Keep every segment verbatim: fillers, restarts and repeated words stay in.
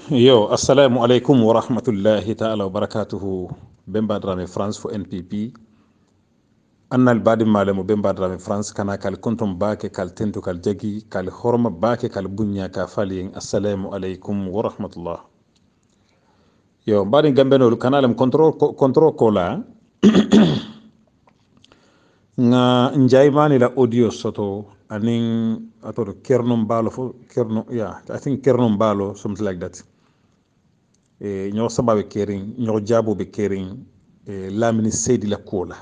Yo, assalamu alaikum wa rahmatullahi ta'ala wa barakatuhu. Bemba drame France fo N P P. Annal badi malemu bemba drame France kana kal kontom bake kal tento kal jagi kal horma bake kal bunya ka falien. Assalamu alaikum wa rahmatullah. Yo, badi gambenol kanalem control control kola. Nga njaymani la audio soto aning atoro kernom balo fo kerno yeah, I think kernom balo something like that. E ñoo samba be kering ñoo jabo be kering e lamini seydi la kola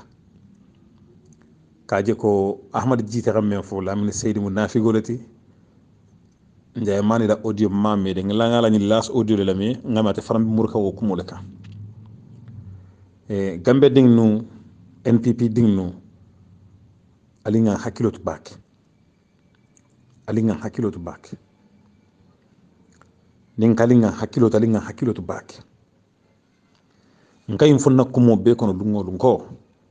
kaje ko ahmad jite ramen fo lamini seydi mu nafigolati ndey mani la audio mamme de ngala ngala ni las audio la me ngamate faram murka wo kumulaka e gambe ding nu N P P ding nu alinga hakilotu bak alinga hakilotu bak nin kalinga hakilo talinga hakilo to back ngai mfonna kumo be kono dungo dungo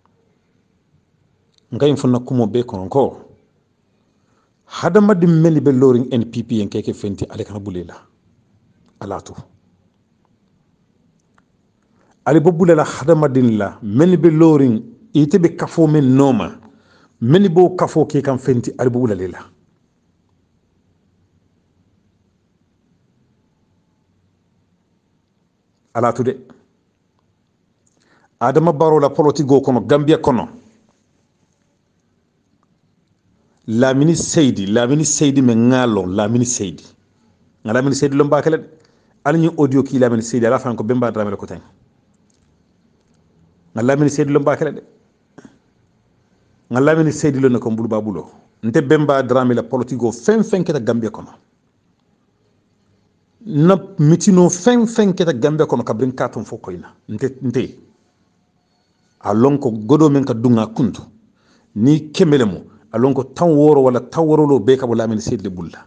ngai mfonna kumo be kono ko hada madi meli be loring N P P en keke fenti ale kana bulela alatu ale bo bulela hada madin la meli be loring ite be kafo men noma meli bo kafo ke kan fenti ale bo bulela ala tude adama baro la politigo kono gambia kono la mini seydi la mini seydi me ngalo la mini seydi ngala mini seydi lomba kala alni audio ki la mini seydi ala fan ko bemba drame ko tan ngala mini seydi lomba kala de ngala mini seydi lon ko mbulu babulo nte bemba drame la politigo fen fen keta gambia kono na mitino fen fen keta gambe kono kabrin katon fo koyna nte nte alonko godo men ka dunga kuntu ni kemelemo alonko tan woro wala tan woro lo be ka wala men sedle bulla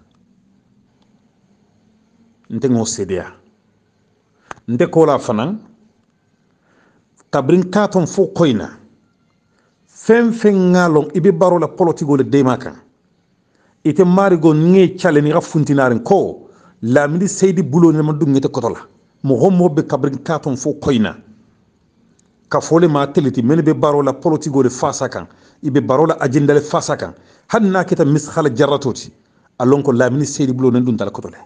nte ngo sedia nte ko la fanan kabrin katon fo koyna fen fen ngalon ibe baro la politigo le demaka ite marigo nge chale ni rafuntinarin ko la mini seydi bulo ne ma dungete kotola mo hommo be kabrin katon fo koyna ka fole ma teliti men be baro la politigo de fasa kan ibe baro la agenda le fasa kan hanna kita mis khala jarratoti alon ko la mini seydi bulo ne dun dal kotole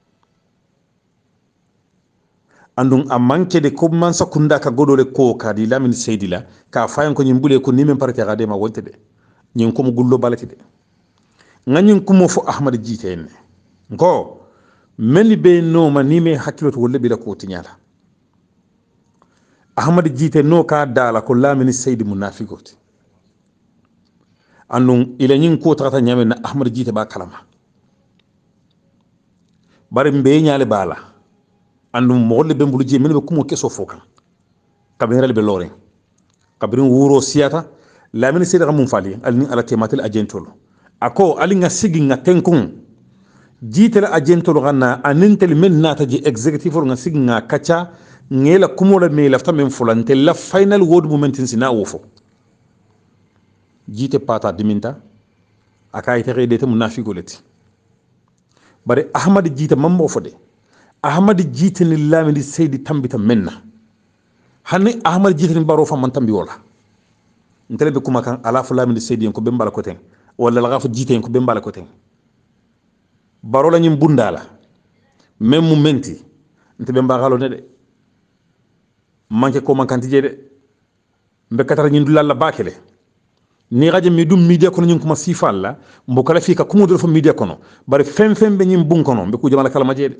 andun amanke de ko man sakunda ka godole ko ka di la mini seydi la ka fayan ko nyimbule ko ni men parti gade ma wonte de nyin ko mo gullo balati de ngagnin ko mo fo ahmad jite en ko meli be no ma ni me hakkiloto wolle bila ko tinyala ahmad jite no ka dala ko lamini seydi munafiqoti andun ila nyin ko tata nyame na ahmad jite ba kalama bari mbe nyaale bala andun molle be mbulu je meli be kumo keso fokan kabirel be lore kabirin wuro siyata lamini seydi ramum fali alni ala tematel agentolo ako ali nga sigi nga tenkun jitela agentolo ganna anintel men nata ji executive nga sigi nga kacha ngela kumola me lafta men fulante la final word moment sina wofo jite pata diminta akay tere de munafiqoleti bare ahmad jite mambo fode ahmad jite ni lamidi seydi tambita menna hanni ahmad jite ni baro fa man tambi wala ntele be kuma kan ala fu lamidi seydi ko be mbala ko ten wala la gafu jite ko be mbala ko ten barola nyim bundala même mu menti nte be mbagalo ne de manke ko mankanti je de mbe katara nyin dulalla bakele ni gaje mi dum media kono nyin kuma sifalla mbo kala fi ka kumu do fa media kono bari fem fem be nyim bun kono be ku jamala kala ma je de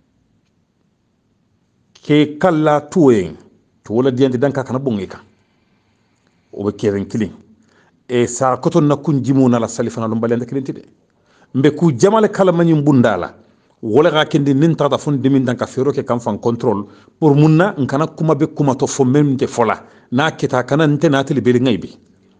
ke kala tuwen to wala diante danka kana bongika o be keren kilin e sa koton na kun jimuna la salifana lo balende kilenti de mbe ku jamale kala manyim bundala wala ga kendi nin tata fon demin danka fero ke kam fan control pour munna nkana kuma be kuma to fo memte fola na kita kana nte na tele be ngaybi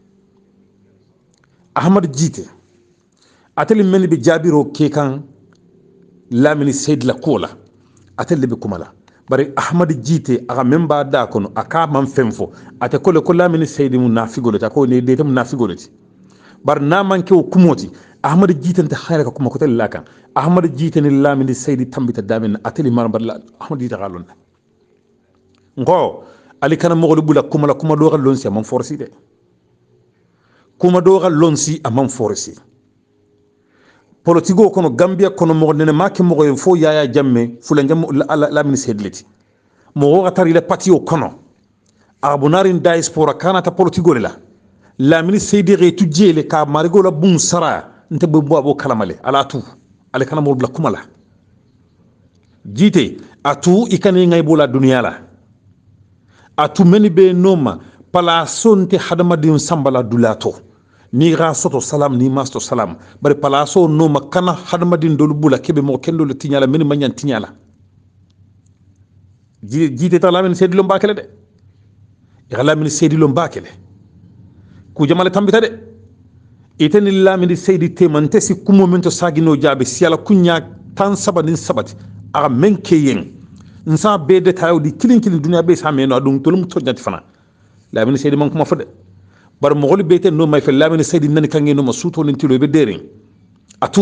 ahmad jite ateli men be jabiro ke kan lamini said la kola ateli be kumala bari ahmad jite aga memba da kono aka man femfo ate kole ko lamini said mun nafigolo ta ko ne de tam nafigolo ti bar na manke o kumoti ahmad jitante khayra ka kuma ko tel lakan ahmad jitani lamini saydi tambita damin ateli mar bar ahmad jita galon ngo ali kana mogol bula kuma la kuma do galon si amam forsi de kuma do galon si amam forsi politigo kono gambia kono mo nene make mo en fo yaya jamme fula ngam lamini saydleti mo gatari le patio kono abunarin diaspora kana ta politigo la lamini saydi re tujele ka marigo la bun sara nte bo bo kalamale ala tu ale kana mo bla kuma la jite atu ikane ngay bola dunya la atu meni be noma pala sonte hadamadin sambala dulato ni ra soto salam ni masto salam bari pala so noma kana hadamadin dolu bula kebe mo kendo le tinyala meni manyan tinyala jite ta lamin sedi lo mbakele de ya lamin sedi lo mbakele ku jamale tambita de itani lamin sedi temante si kumo mento sagino jabe siala kunya tan sabadin sabati aga menke yen nsa be de tayo di kilin kilin dunya be sa meno adun tolum tojati fana lamin sedi man kuma fode bar mogol be te no may fe lamin sedi nan kangi no masuto len tilo be derin atu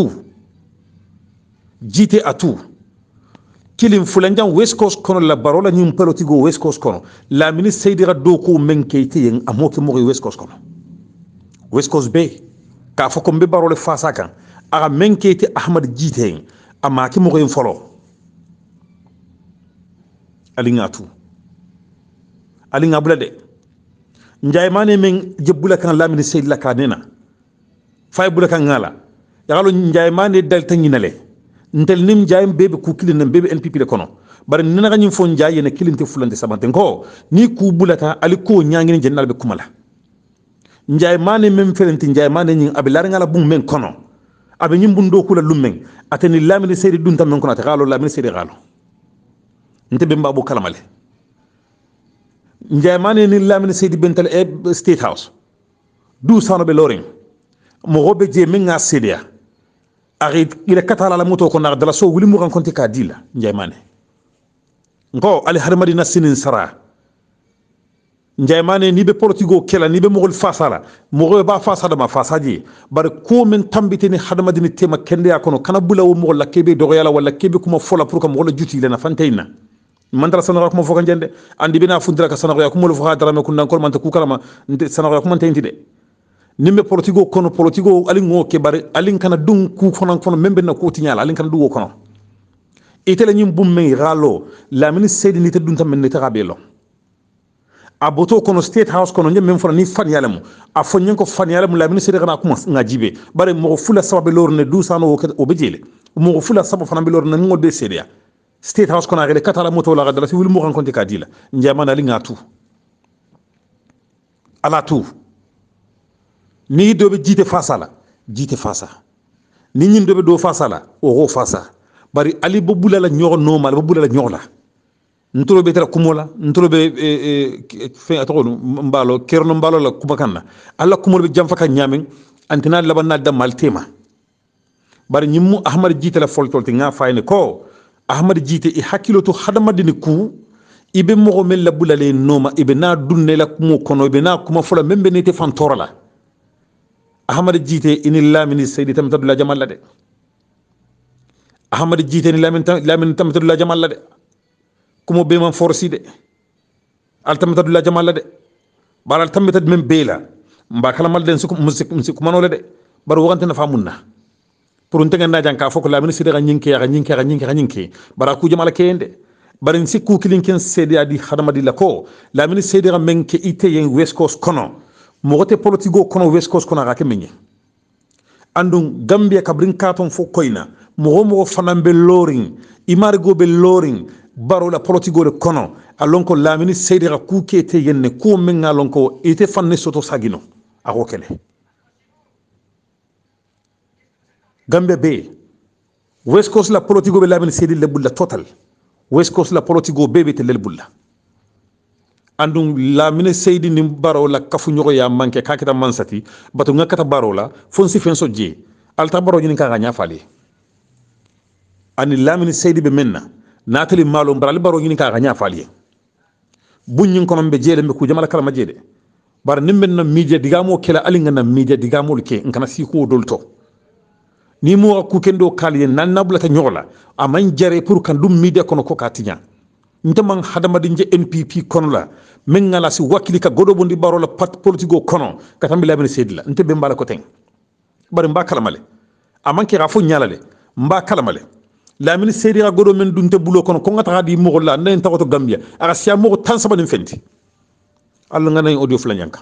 jite atu kilin fulanjan west coast kono la barola nyum pelotigo west coast kono lamin sedi ra do ko menke te yen amoke mo west coast kono west coast be ka fo ko be barole fasa kan aga menke te ahmad jite yen amaki mo ko folo alingatu alinga bulade njay mane men jebula kan lamini sayyid la kanena fay bula kan ngala yalo njay mane dal tanginale ntel nim njay bebe ku kilin bebe npp le kono bar nina ganyim fo njay yene kilinte fulante sabante ko ni ku bulata ali ko nyaangini jennal be kumala njay mane men felenti njay mane nyin abilar ngala bum men kono abe nyim bundo kula lummen ateni lamini sayyid dun tam men kono ta galo lamini sayyid galo nte be mbabu kalamale njay mane ni lamine seydi bental e state house du sano be loring mo robe je minga sedia ari ila katala la moto ko na dala so wuli mo rencontre ka dila njay mane ngo ali harmadi nasinin sara njay mane ni be portugo kela ni be mo gol fasala mo go ba fasada ma fasaji bar ko men tambitini hadamadi ni tema kende yakono kana bula wo mo la kebe do yala wala kebe kuma fola pour ko mo la juti lena fantayna mandara sanara ko mo foka jende andi bina fundira ka sanara ko mo lo foka dara me kunna ko man ta ku kalama sanara ko man tenti de nimbe portugo kono portugo ali ngo ke bare ali kana dun ku kono kono membe na ko tinyala ali kana dugo kono itele nyim bum me ralo la mini sedi ni te dun tam ne ta rabelo aboto kono state house kono nyem men fona ni fan yala mu a fonyen ko fan yala mu la mini sedi kana kuma ngajibe bare mo fula sababe lor ne du sano o bejele mo fula sababe fana be lor ne ngol be sedia state house kona gele katala moto la gadala si wul mo rencontre ka dila njamana li ngatu ala tu ni dobe jite fasala jite fasa ni nyim dobe do fasala o go fasa bari ali bobula la ñoro normal bobula la ñola ntolo be tara kumola ntolo be fe atolo mbalo kerno mbalo la kubakanna alla kumol be jamfa ka nyamen antina labanna da maltema bari nyimmu ahmad jite la foltolti nga fayne ko ahmad jite i hakiloto hadamadini ku ibe mogo mel la bulale noma ibe na dunne la kumo kono ibe na kuma fola membe nete fantora la ahmad jite ini lamini sayyidi tamtadullah jamal la de ahmad jite ni lamini lamini tamtadullah jamal la de kumo be man forsi de al tamtadullah jamal la de baral tamtad mem bela mba kala mal den su musik musik manole de bar wante na famunna pour ntenga na janka foko la ministre ga nyinke ga nyinke ga nyinke ga nyinke bara ku jamala kende barin sikku kilinken sedi adi khadamadi la ko la ministre ga menke ite yen west coast kono mogote politigo kono west coast kono ga kemenye andun gambia kabrin katon fo koina mo mo fanambe loring imargo be loring baro la politigo de kono alon ko la ministre ga ku kete yenne ko menga lon ko ite fanne soto sagino ako kele Gambia be West Coast la politigo be lamin sedi le bulla total West Coast la politigo be be te le bulla andum la mine seydi ni baro la kafu ñoko ya manke kakita mansati batu ngakata baro la fonsi fenso je alta baro ni ka ganya fali ani la mine seydi be menna natali malo mbral baro ni ka ganya fali bunyin kono be jele be ku jamala kala majede bar nimben na media digamo kela alinga na media digamo ke ngana siko dolto ni mo ku kendo kali nan nabla ta nyola aman jare pour kan dum media kono ko katinya ntaman hadamadi nje N P P kono la men ngala si wakili ka godo bondi barola pat politico kono katambi labene sedla nte be mbala ko ten bar mba kala male aman ki rafu nyalale mba kala male lamine sedi ga godo men dunte bulo kono ko ngata di mo la nen tawoto Gambia aga sia mo tan sabani fenti alla ngana audio flanyanka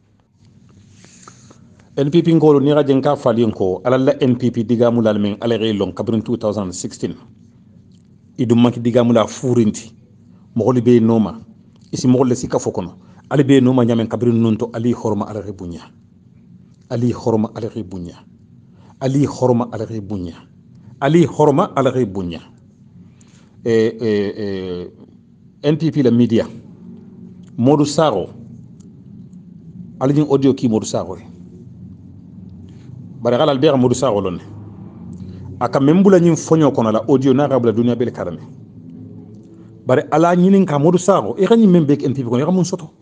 N P P ngolo ni rajen ka falien ko alalla N P P digamu la men ala relon kabrin two thousand sixteen idum maki digamu la furinti mogoli be noma isi mogol sika fokono ali be noma nyamen kabrin nunto ali horma ala rebunya ali horma ala rebunya ali horma ala rebunya ali horma ala rebunya e e e N P P la media Modou Saro ali jing audio ki Modou Saro bare galal be Modou Saro lon aka membula nyim fonyo kono la audio na rabla dunia bel karame bare ala nyinin ka Modou Saro e ganyi membe N P P kono yamun soto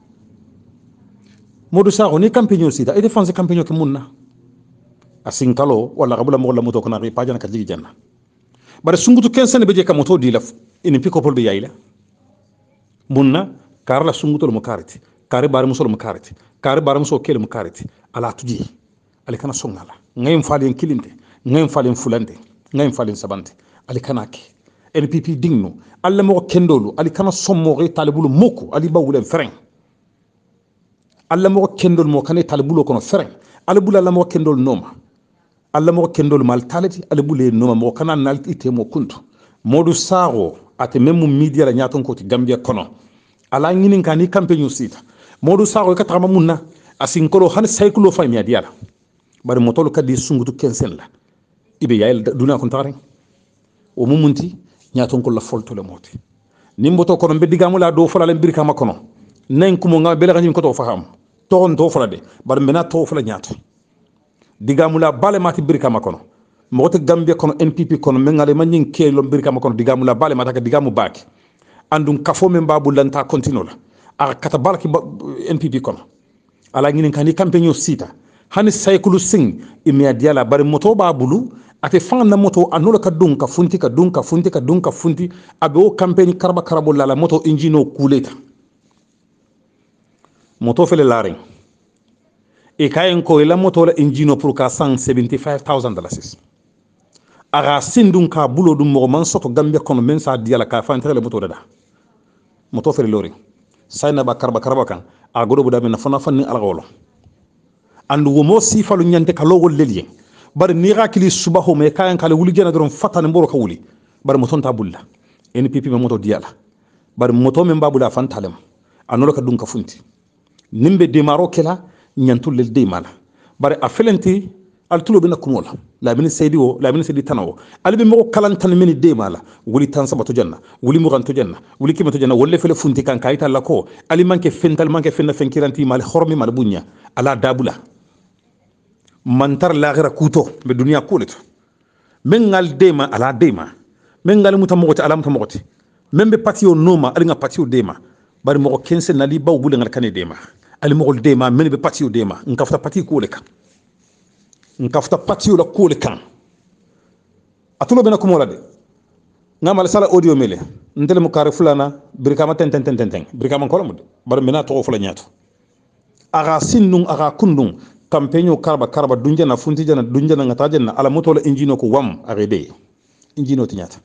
Modou Saro ni campagne sida e défense campagne ke munna asinkalo wala rabula mo la moto kono ri pajana ka jigi janna bare sungutu kensene be je ka moto di la ini piko pol be yayla munna karla sungutu mo kariti kare bare musol mo kariti kare bare muso kel mo kariti ala tuji ali kana songala ngayim falen kilinde ngayim falen fulande ngayim falen sabante ali kana ke N P P dingno alla mo kendolu ali kana sommo re talibulu moko ali bawulen fereng alla mo kendol mo kane talibulu kono fereng ali bula alla mo kendol noma alla mo kendol mal talati ali bule noma mo kana nalti ite mo kuntu Modou Saro ate memu media la nyaton ko ti Gambia kono ala nginin kani campagne sita Modou Saro ka tama munna asinkolo han saykulo fa mi adiala bari motolo kadi sungutu kensen la ibe yayel duna kon tare o mumunti nyaton ko la folto le moti nimboto kono be digamu la do fala le birka makono nen kumo nga bele ganyim ko to faham ton to fala de bar mena to fala nyato digamu la bale mati birka makono moto Gambia kono N P P kono mengale manyin kelo birka makono digamu la bale mata ka digamu baki andum kafo men babu lanta continue la a kata balki N P P kono ala ngini kani campagne sita hani saykulu sing imya diala bari moto babulu ate fan na moto anola ka dunka funti ka dunka funti ka dunka funti abe o campagne karba karabo la moto engine kuleta moto fele laring e kayen ko la moto la engine pour ka one hundred seventy-five thousand dollars aga sindun ka bulo dum mo man soto Gambia kono men sa diala ka fa entre le moto dada moto fele loring sayna ba karba karba kan a godo buda men fana fanni algolo andu wo mo sifalu nyante ka logol leliye bar ni rakili subaho me kayan kala wuli jena doron fatane mboro ka wuli bar moton ta bulla N P P me moto diala bar moto men babula fantalem anola ka dun ka funti nimbe demaro kela nyantul lel demala bar a felenti altulo bina kumola la bin seydi wo la bin seydi tanawo albe mo kalan tan meni demala wuli tan sabato janna wuli mo ganto janna wuli kimato janna wolle fele funti kan kayita lako ali manke fental manke fenna fenkiranti mal hormi mal bunya ala dabula mantar lagira kuto be dunia kuleto men ngal dema ala dema men ngal muta mogoti ala muta mogoti men be patio noma ali nga patio dema bari mo kense nali baw bule ngal kane dema ali mo dema men be patio dema nkafta patio kuleka nkafta patio la kuleka atulo bena kumola de ngamal sala audio mele ndele mo kare fulana brikama ten ten ten ten brikama ko lamude bari mena to fula nyato aga sinnung aga kundung campagne karba karba dunjana funti jana dunjana ngata jana ala moto la engine ko wam arede engine tinyata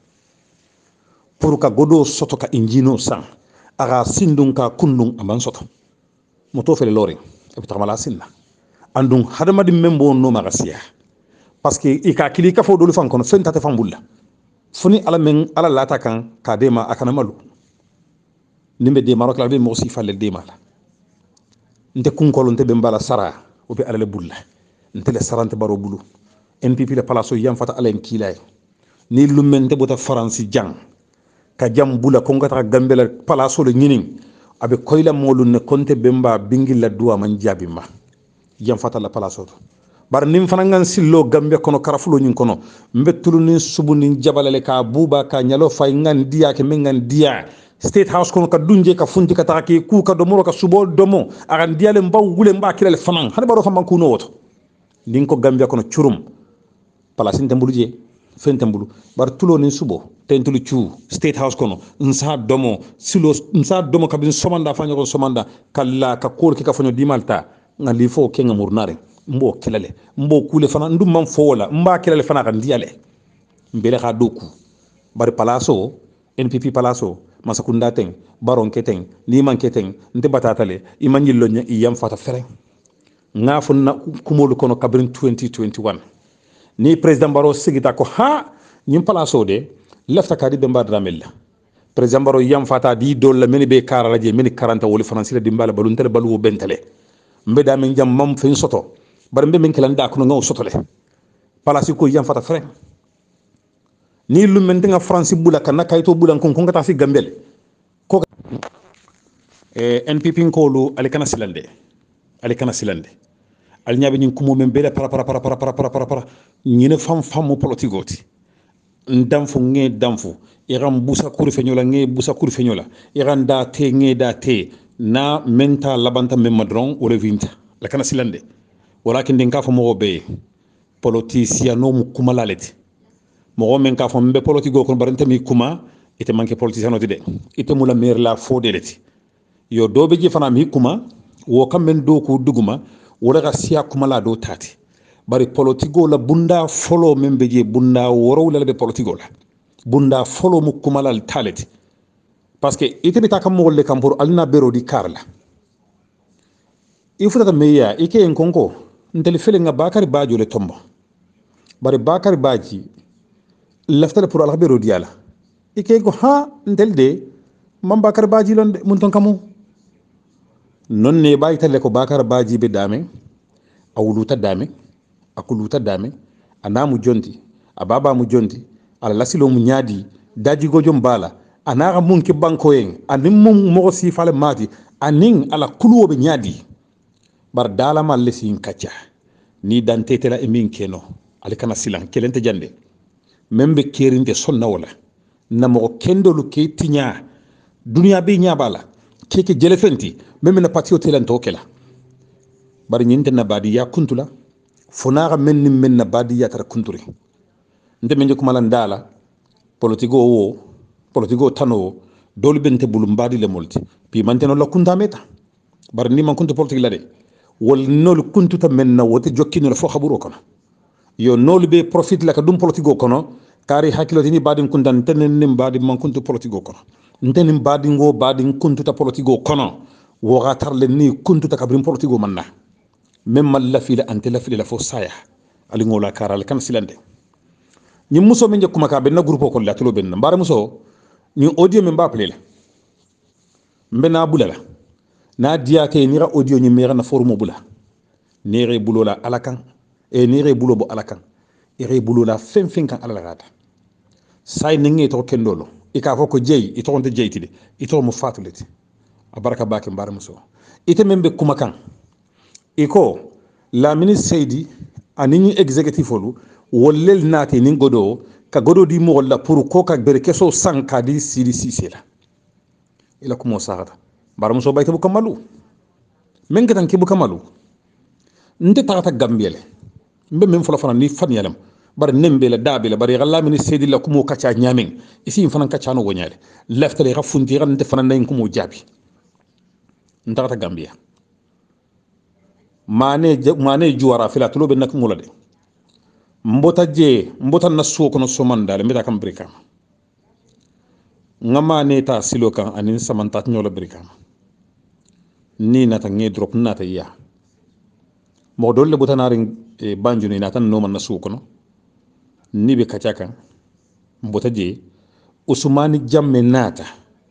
pour ka godo soto ka engine sang aga sindung ka kundung aman soto moto fele lori e tamala sinna andung hadamadi membo no magasiya parce que ika kili ka fo dolu fan kono fenta te fambulla funi ala men ala lata kan ka dema akana malu nimbe de marok la be mo si falle de mala nte kunkolo nte be mbala sara o be ala le bulla nte le sarante baro bulu N P P le palaso yam fata ala en kilay ni lumente bota faransi jang ka jam bula ko ngata gambela palaso le nyinin abe koyla molu ne konte bemba bingil la duwa man jabima yam fata la palaso to bar nim fanangan sillo gambe kono karafulo nyin kono mbetulu ni subu ni jabalale ka buba ka nyalo fay ngan diya ke mengan diya state house kono ka dunje ka funti ka taki ku ka domoro ka subo domo agan diale mbaw wule mba kilale fanan hani baro famman kuno woto din ko Gambia kono churum place ntembulu je fentembulu bar tulo nin subo tentulu chu state house kono nsa domo silo nsa domo kabin somanda fanyo ko somanda kala ka korki ka fanyo dimalta ngali fo kenga murnare mbo kilale mbo kule fana ndum man fo wala mba kilale fana kan diale mbele ka doku bar palaso N P P palaso masakunda teng baron keteng liman keteng nte batatale imanjillo nya iyam fata fere nga fonna kumolu kono kabrin twenty twenty-one ni president baro sigita ko ha nyim palaso de lafta kadi be mbad ramella president baro yam fata di dol la meni be kara laje meni karanta woli français di mbala balun tere balu bentale mbeda men jam mam fen soto bar mbe men kelanda ko ngaw soto le palasi ko yam fata fere ni lu men nga france bula kan kayto bulan kon ko ngata fi gambel ko e N P P ko lu ali kana silande ali kana silande al nyaabe ñin kumo men bele para para para para para para para para ñine fam fam politigoti ndam fu nge dam fu iram busa kuri feñola nge busa kuri feñola iran da te nge da te na menta labanta men madron o revinta la kana silande walakin den ka fa mo be politiciano mu kumalaleti mo men ka fa mbe politigo ko barante mi kuma ite manke politiciano de ite mula mer la fodeleti yo dobe ji fana mi kuma wo kam men do ko duguma wala ga siya kuma la do tati bari politigo la bunda folo membe je bunda woro wala be politigo la bunda folo mu kuma la taleti parce que ite bita kam mo le kam pour alna bero di karla il faut ta meya ike en konko ndel fele nga bakari bajo le tombo bari bakari baji laftale pour alhabero diala ike ko ha ndel de mam bakari baji lon mun ton kamu non ne bayi tale ko bakar baji be dame awuluta dame akuluta dame anamu jonti ababa mu jonti ala lasilo mu nyaadi daji gojom bala anara mun ke banko yen anim mum mo si fale mati anin ala kuluwo be nyaadi bar dala mal lesin kacca ni dan tetela e min keno ali kana silan kelente jande membe kerinte sonna wala namo kendo lu ke tinya dunya be nyabala keke jele fenti meme na patio telan tokela bari nyinte na badi ya kuntula fonara men men na badi ya tar kunturi nde men ko malandala politigo wo politigo tano dol bente bulum badi le molti bi manteno la kunta meta bari ni man kuntu politique la de wol nol kuntu ta men na wote jokkino fo khaburo kono yo nol be profit la ka dum politigo kono kari hakilo tini badi kuntan tenen nim badi man kuntu politigo kono ntenim badi ngo badi kuntu ta politigo kono wo gatar le ni kuntu ta kabrim politigo manna même mal la fila ante la fila la fo saya ali ngola karal kan silande ñi muso men jekuma ka ben na groupe ko la tulo ben mbare muso ñi audio men ba plela mbena bulala na dia ke ni ra audio ñi mera na forum bula ni re bulola alakan e ni re bulo bo alakan e re bulola fen fen kan alala gata say ni ngi to kendolo ika foko jey ito onte jeytide ito mo fatulete abaraka bake mbare muso ite membe kuma kan iko la ministre Seydi anini executive olu wollel nati nin godo ka godo di mo wala pour ko ka bere keso sanka di sidi sisela ila kumo sagata mbare muso bayte bu kamalu men gatan ke bu kamalu nte tata gambele mbe men fola fana ni fan yalam bar nembe la dabila bari galla min Seydi la kumo kacha nyamen isi fana kacha no wonyale leftale ga funti ran de fana nay kumo jabi ndata gambia mane mane juwara fila tulo be nak mulade mbota je mbota na suko no somandale meta kam brikam ngama ne ta silo kan anin samanta nyola brikam ni nata nge drop nata ya mo dolle butanari e banjuni nata no man na suko no ni be kacaka mbota je usmani jamme nata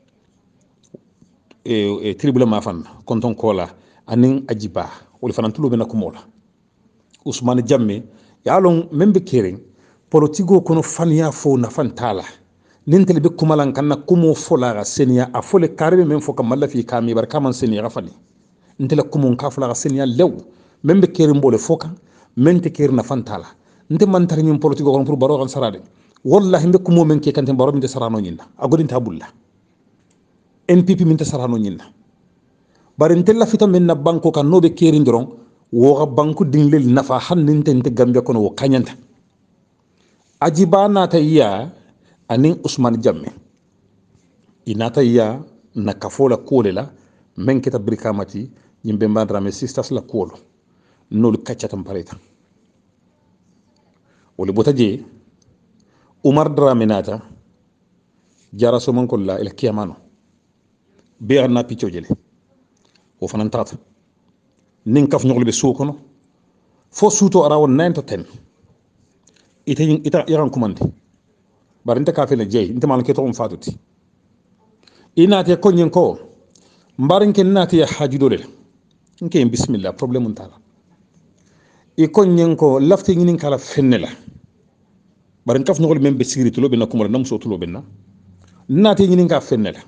e e tribula mafan konton kola anin ajiba wol fanan tulo be nakumola usmani jamme yalon membe kering politigo kono fanya fo na fantala nintel be kumalan kan kumo fola ga senia a fole karbe men fo kam malla fi kami bar kaman senia ga fani nintel kumo ka fola ga senia lew membe kering bole foka mente ker na fantala nte man tar nyum politigo kono pour baro kan sarade wallahi be kumo men ke kan baro min de sarano nyinda agodin tabulla N P P min tasarano nyinna bari ntella fita men na banko kan no be keri ndron wo ga banko dinglel nafa hannin tente Gambia kono wo kanyanta ajiba na ta iya anin Usman Jammeh inata iya na kafola kole la men kita brikamati nyimbe mbadrame sisters la kolo nol kaccata pareta wala botaje Umar Drame nata jara so man kolla ila kiyamano be arna piccio jele o fanan tata nin kaf ñogol be suukono fo suuto arawo nine to ten ita ita yaran kumande bar nta ka fele jey nta man ke to on fatuti inate ko nyen ko mbarin ken nati ya haji dole nke bismillah problème ntala e ko nyen ko lafti ngin kala fennela bar kaf ñogol membe sécurité lo be nakumala nam so tulo be na nati ngin ka fennela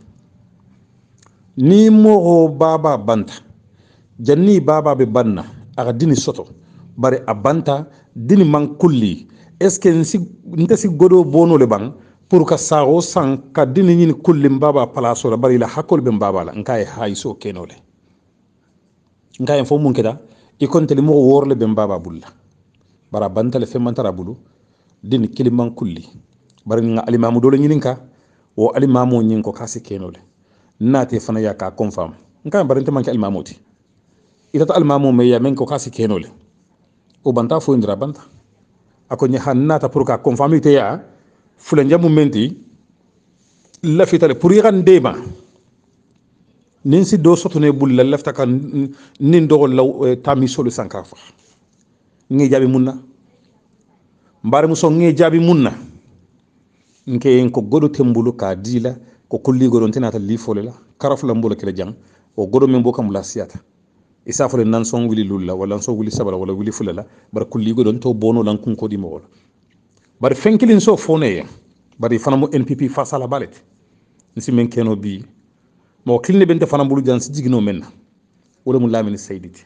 ni mo baba banta janni baba be banna aga dini soto bare abanta dini man kulli est ce que nsi nta si godo bono le bang pour ka sago san ka dini ni kulli baba place la bare la hakol be baba la nkaay hay so kenole nkaay fo mun keda e konte li mo worle be baba bulla bara banta le fe mantara bulu dini kiliman kulli bare nga alimamu dole nyininka o alimamu nyin ko kasi kenole nate fana ya ka confirm nkaay bare nte manki alimamoti itata almamu me ya men ko kasi kenole o banta fo indra banta ako nya hannata pour ka confirmer te ya fula njamu menti la fitale pour yigan dema nin si do sotone bulla lafta kan nin do law tami solu sankafa ngi jabi munna mbare muso ngi jabi munna nke en ko godo tembulu ka dila ko kulli godo tinata li folela karafula mbolo kala jang o godo men bokam la siata isa fole nan son wili lulla wala son wili sabala wala wili fulala bar kulli go don to bono lan kun ko di mo bar fenkilin so fone bar fana mo N P P face à la balet nsi men keno bi mo kilne bente fana bulu jan si jigino menna wala mu lamini sayditi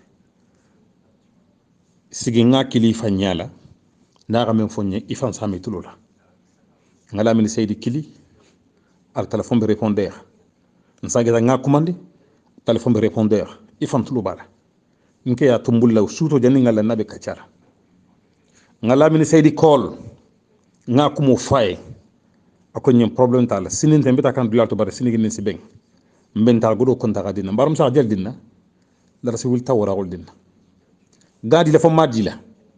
sigi nga kilifa nyala na ga men fonye ifan sami tulola nga lamini saydi kili al téléphone be répondeur nsa ga nga commandé téléphone be répondeur ifan tulubala nke ya tumbulla suto jani ngala nabe kachara ngala min saydi call nga kumu fay ako nyem problem tala sinin tembe ta kan dulal to bare sinigi nin sibeng mbenta godo konta gadina mbaram sa jel dinna dara si wil tawra gol dinna gadi la fam madila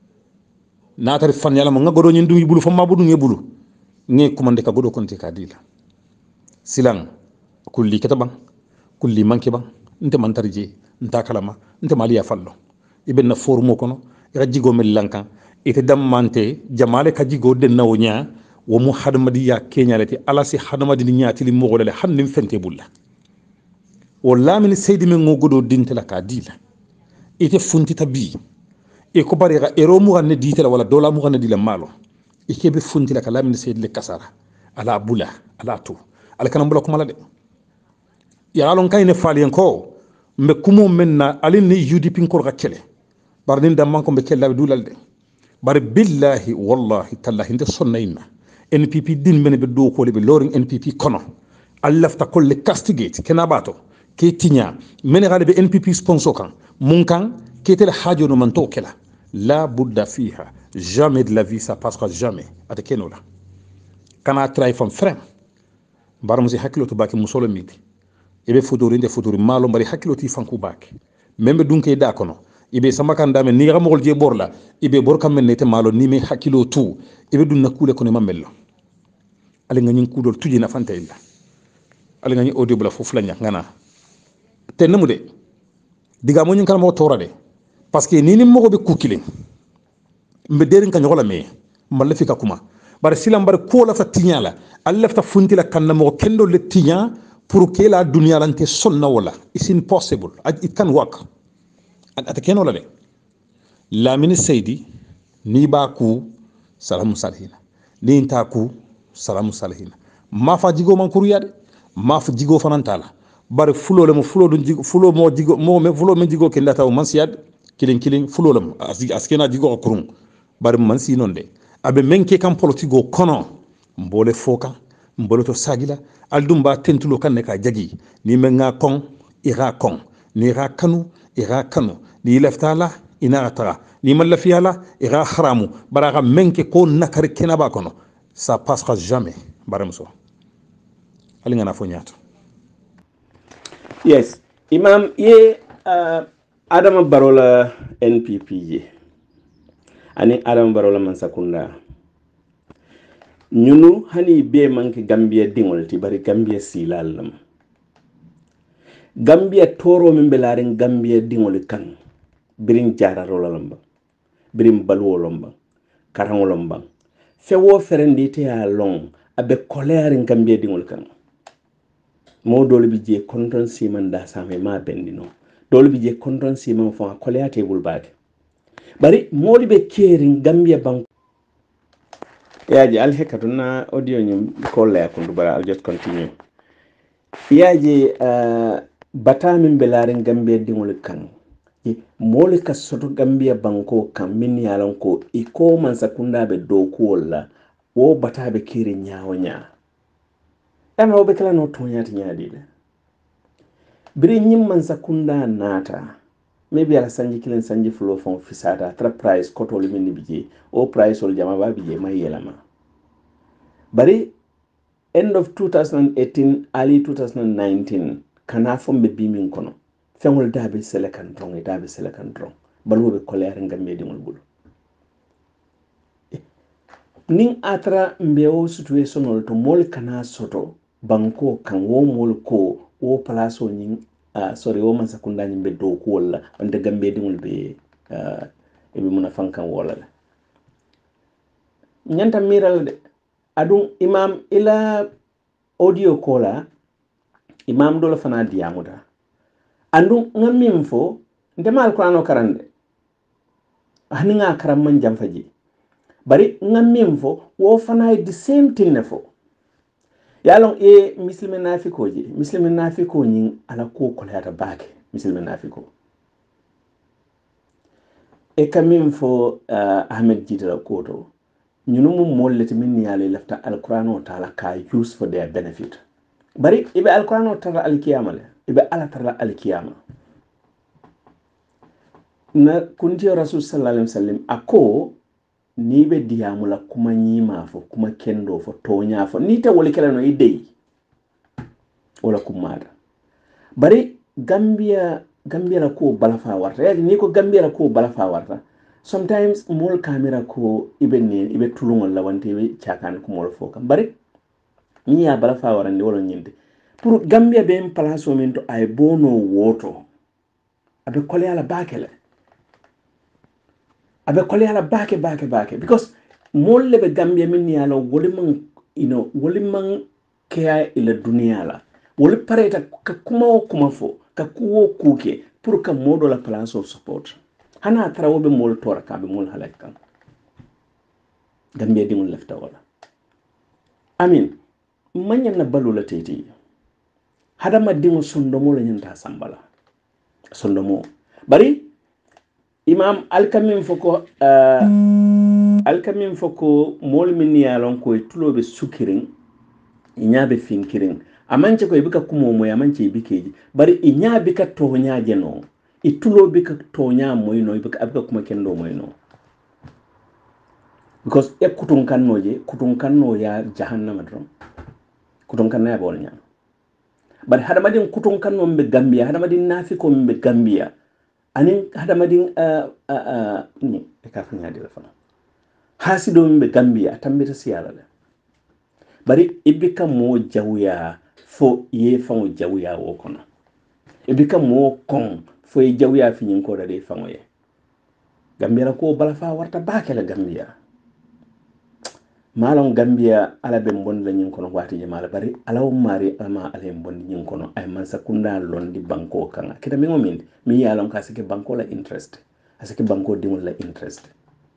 na tar fan yalla nga godo nyin dungi bulu fam mabudu nge bulu nge kumande ka godo konti ka dila silang kulli ketaban kulli manki ban nte man tarje nta kalama nte maliya fallo iben na formo kono ira jigo mel lankan ite dammante jamale ka jigo den nawnya wo mu hadamadiya kenyalati alasi hadamadi nyaati li mogolale hannim fente bulla walla min seydi men ngogodo dintela ka dila ite funtita bi e ko bari ga ero mu ganne ditela wala dola mu ganne dila malo ike be funtila ka lamin seydi le kasara ala bula ala to ala kanam bula kuma la de ya alon kayne falien ko mbe kumo menna alin ni U D P ko ga kele bar nin dam man ko be kella dulal de bar billahi wallahi tallahi nde sonnayna N P P din men be do ko le be loring N P P kono allafta ko le castigate kena bato ke tinya men gale be N P P sponsor kan mun kan ke tel hajo no man to kela la budda fiha jamais de la vie ça passera jamais ate kenola kana try from frem bar musi hakilo to baki musolo miti ibe futuri nde futuri malo mbari hakilo ti fanku bak membe dunke da kono ibe samakan dame ni ga mogol je borla ibe bor kam men nete malo ni me hakilo tu ibe dunna kule kono mamello ale ngani kudol tuji na fanta illa ale ngani audio bla fofu la ñak ngana te namu de diga mo ñin kala mo tora de parce que ni ni mo be kukilin mbe derin kan yola me mballa fika kuma bar silam bar ko la fa tiñala alla fa funti la kan mo kendo le tiña pour que la dunia lante sonna wala it's impossible it can work at keno la de la min saydi ni ba ku salamu salihina ni ta ku salamu salihina ma fa jigo man kuriyade ma fa jigo fanantala bare fulo le mo fulo dun jigo fulo mo jigo mo me fulo me jigo ke ndata man siyad kilin kilin fulo lam askena jigo kurun bare man si non de abe menke kam politigo kono mbole foka mboloto sagila aldum ba tentulo kan ne ka jagi ni men nga kon ira kon ni ra kanu ira kanu ni laftala ina tara ni malafiyala ira haramu baraga menke ko nakar kenaba kono ça passera jamais baramso ali ngana fo ñaata. Yes, Imam ye uh, Adama Barola N P P ye ani Adama Barola Mansakunda ñunu hani be manke Gambia dingol ti bari Gambia silalam Gambia toro min belaren Gambia dingol kan birin jara rolamba birin balwolomba karangolomba fewo ferendi te ya long abe kolearin Gambia dingol kan mo dole bi je konton siman da same ma bendino dole bi je konton siman fo kolea tebul baade bari modi be kerin Gambia bank yaji al hekatuna audio nyum ko la ko dubara I'll just continue yaji uh, bata min belaren Gambia dingol kan moli ka soto Gambia banko kan min yalan ko iko man sakunda be do ko wala wo bata be kerin nyaawo nyaa ama obe kala no tonyati nyaadi de biri nyimman sakunda nata maybe ala sanji kilen sanji flow fon fisata tra price koto le minni bije o price ol jama ba bije may yelama bari end of twenty eighteen early twenty nineteen kana fo be bimin kono fengol dabe selekan drong e dabe selekan drong balwobe kolere ngambe dimol bulu ning atra mbeo situation to mol kana soto banko kan wo mol ko wo palaso nyin uh, sorry wo man sakunda nyin be do ko wala wanda gambe dingul be uh, e be muna fankan wala nyanta miral de adun imam ila audio kola imam dole fana diamuda andun ngamim fo ndema alqur'ano karande haninga karam man jamfaji bari ngamim fo wo fana the same thing ne fo yalon e muslimin nafiko je muslimin nafiko nyin ala ko ko lata baake muslimin nafiko e kamim fo uh, Ahmed Jidara koto ñunu mum mollete min yale lafta alqur'ano taala ka use for their benefit bari ibe alqur'ano tara alkiyama le ibe ala tara alkiyama na kunti rasul sallallahu alaihi wasallam ako ni be diamula kuma nyima fo kuma kendo fo tonya fo ni te woli kala no idei wala kumada bari Gambia Gambia la ko balafa warta yadi ni ko Gambia la ko balafa warta sometimes mol camera ko ibe ni ibe tulungol la wante be chakan ko mol fo kam bari ni ya balafa warande wala nyinde pour Gambia be en place o men to ay bono woto abe kole ala bakele abe kole ala bake bake bake because molle be Gambia min yalo woli man you know woli man kaya ila dunia la woli pareta ka kuma o kuma fo ka kuwo kuke pour ka modo la place of support hana trawo be mol tora ka be mol halaka Gambia dimul lefta wala amin manya na balula tete hada madingo sondomo la nyanta sambala sondomo bari imam alkamin foko uh, alkamin foko mol min yalon ko tulobe sukirin inyabe finkirin amanche ko ibika kumo mo amanche ibikeji bari inyabe ka tonya jeno itulobe ka tonya moyno ibika abika kuma kendo moyno because e kutun kannoje kutun kanno ya jahannama dron kutun kanna ya bolnya bari hada madin kutun kanno mbe Gambia hada madin nafiko mbe Gambia anin hada madin uh, uh, uh, ni e ka fanya dira fana hasido mbe Gambia tambita siyala la bari ibika mo jawya fo ye fango jawya wo kono ibika mo kon fo ye jawya finyin ko da de fango ye Gambia ko balafa warta bakela Gambia malon Gambia ala be mbon la nyin kono wati je mala bari ala mari alma ala mbon nyin kono ay man sakunda londi banko kanga kita mi ngomin mi yalon ka sike banko la interest asike banko dimul la interest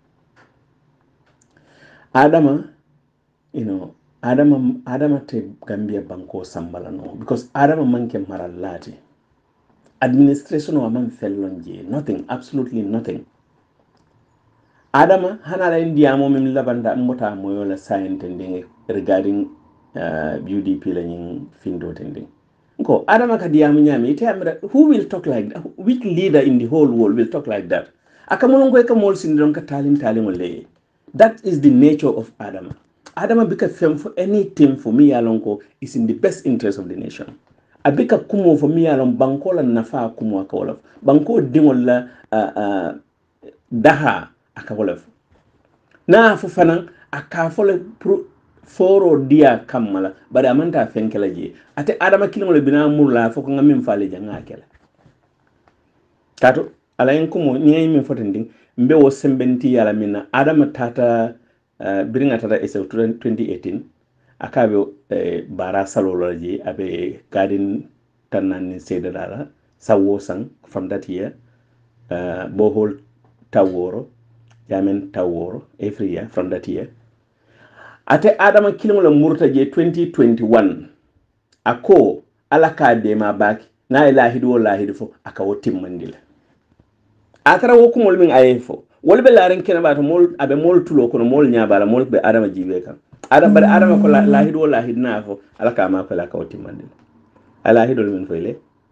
adama you know adama adama te Gambia banko sambala no because adama manke marallati administration wa man fellonje nothing absolutely nothing adama hanala indiamo mim labanda mota moyo la science ndenge regarding uh, U D P la ñing findo tending ko adama ka diamu nyami ite amira who will talk like that? Which leader in the whole world will talk like that akamono ko ka mol sindron ka talim talim le that is the nature of adama adama bika fem for anything for me alonko is in the best interest of the nation abika kumo for me alon banko la nafa kumo akawala banko dingol la uh, uh, daha akawala na fu fanan akafole pro foro dia kamala bada amanta fenkela je ate adama kilimo le bina mulla foko ngamin fale janga kala tato ala en kumo ni min fotending mbe wo sembenti yala minna adama tata uh, biringa tata ese twenty eighteen akabe uh, bara salolo je abe garden tanani seda dala sawo sang from that year uh, bohol taworo jamen taworo every year from that year ate adama kilimo la murta je twenty twenty-one ako alaka de ma baki na ilahi do lahi fo aka wotim mandila atara woku mol min ayefo wolbe laren kena bato mol abe mol tulo kono mol nyaabala mol be adama jibe kan adam bare adama ko lahi do lahi na fo alaka ma ko la ka wotim mandila alahi do min foyle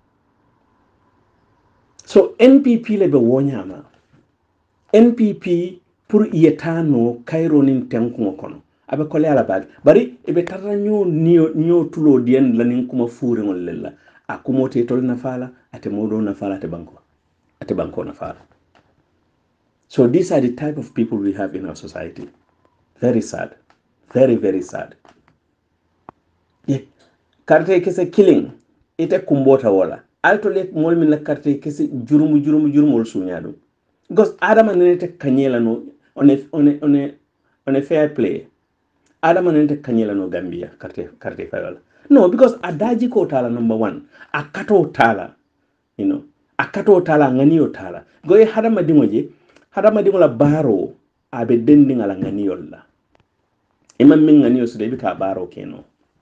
so N P P le be wonyama N P P pour yetano kairo nin tenkumo kono abe kole ala bag bari ebe tarra nyo nyo nyo tulo dien lanin kuma fure ngol lella akumote tol na fala ate modo na fala ate banko ate banko na fala so these are the type of people we have in our society very sad very very sad yeah carte kese killing ite kumbota wala alto le mol min la carte kese jurumu jurumu jurumol sunyado because adama nete kanyela no on a, on a, on a, on a fair play adama nente kanyela no Gambia carte carte fayala no because adaji ko tala number one akato tala you know akato tala nganiyo tala goye hadama dingoje hadama dingola baro abe dending ala nganiyo la imam min nganiyo so debi ka baro keno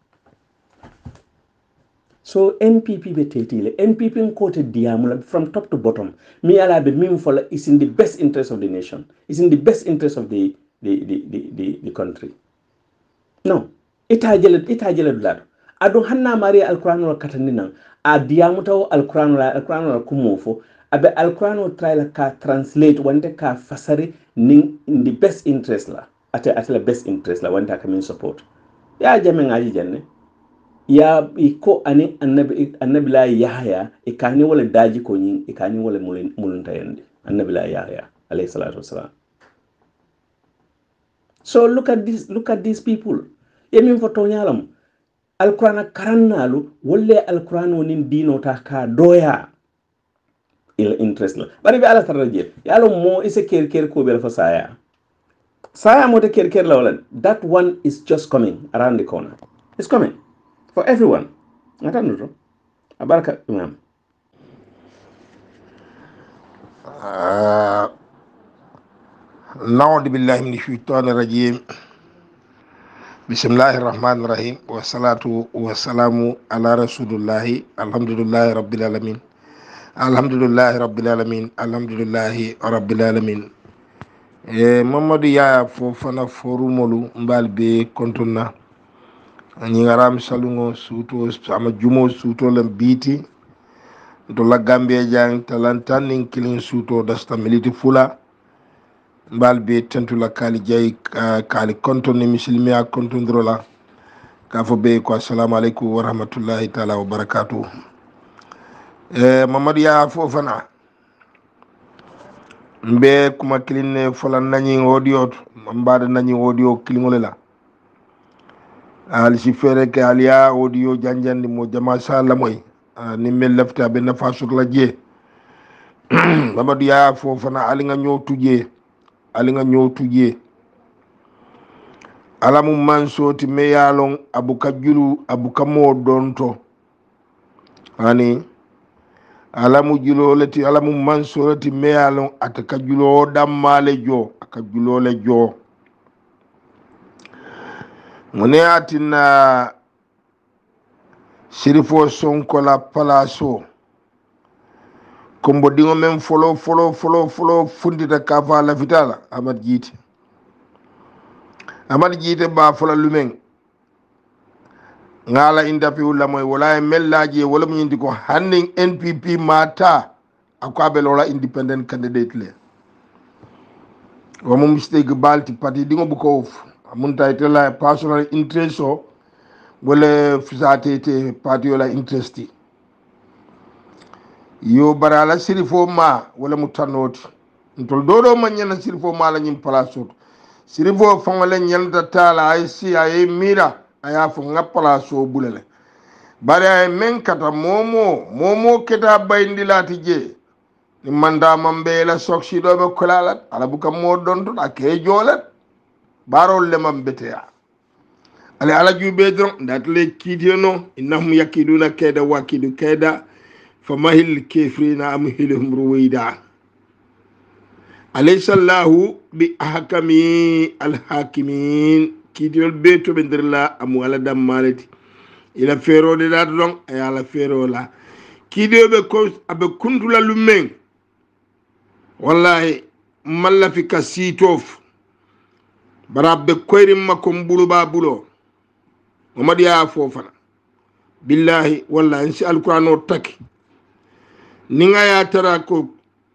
so N P P be tetile N P P kote diamula from top to bottom mi ala be mim fola is in the best interest of the nation is in the best interest of the the the the, the, the country no ita jele ita jele dulado ado hanna mari alquran wal katanina a diamuto alquran la alquran wal kumofo abe alquran try ka translate wante ka fasari ning in the best interest la ate ate la best interest la wante ka min support ya jame ngaji jenne ya iko ani annabi annabi la yahya ikani wala daji ko nyin ikani wala mulun mulun tayande annabi la yahya alayhi salatu wassalam so look at this look at these people yemin foto nyalam alquran karannalu wolle alquran wonin dino ta ka doya il interest la bari be ala taraje yalo mo ise ker ker ko bel fa saya saya mo te ker ker la wala that one is just coming around the corner it's coming for everyone ngatanuto abaraka imam uh, na'udhu billahi minash shaitanir rajim bismillahir rahmanir rahim wa salatu wa salamu ala rasulillahi alhamdulillahi rabbil alamin alhamdulillahi rabbil alamin alhamdulillahi rabbil alamin e Mamadou Yaya fo fana forumolu mbal be kontonna ñi ngaram salungo suto sama jumo suto lam biti to la Gambia jang talantan nin kilin suto dasta militi fula mbal be tentu la kali jay kali konton ni muslimi ak konton drola ka fo be ko assalamu alaykum wa rahmatullahi taala wa barakatuh e Mamadou Yaya fo fana mbe kuma kilinne fola nani audio mbada nani audio kilingole la al si fere ke aliya audio janjandi mo jama sala moy ni mel lafta be nafa sur la je Mamadou Yaya fo fana ali nga ñoo tujé ali nga ñoo tujé alamu mansoti me yalon abuka julu abuka mo donto ani alamu julo leti alamu mansorati me yalon ataka julo dammale jo aka julo le jo mune atina sirifo sonko la palaso kombo dingo men folo folo folo folo fundita kafa la vitala Amad Jite Amad Jite ba fola lumen ngala indapi wala moy wala mellaji wala mu indi ko hanning N P P mata akabe lola independent candidate le wamu mistake balti parti dingo buko of munta itela personal interest o wala fisate te parti wala interesti yo barala sirifo ma wala mutanoti ntol dodo man nyana sirifo ma la nyim place sirifo fongale nyanta tala ay si ay mira aya fo ngapala so bulele bare ay men kata momo momo keta bayndi lati je ni manda mambe la soksi do be kolalat ala buka mo donto da ke jolat barol le mambete ya ale ala jube dron datle kidiono innahum yakiduna kayda wakidu kayda famahil kafirina amhilhum ruwida alaysa Allahu bi ahkami alhakimin kidiol beto be ndirla amu ala dammalati ila fero de dat don ay ala fero la kidio be ko abe kundula lumen wallahi malla fi kasitof barabbe koyrim makom bulu ba bulo mamadi ya fofana billahi wallahi insi alquran o taki ninga ya tara ko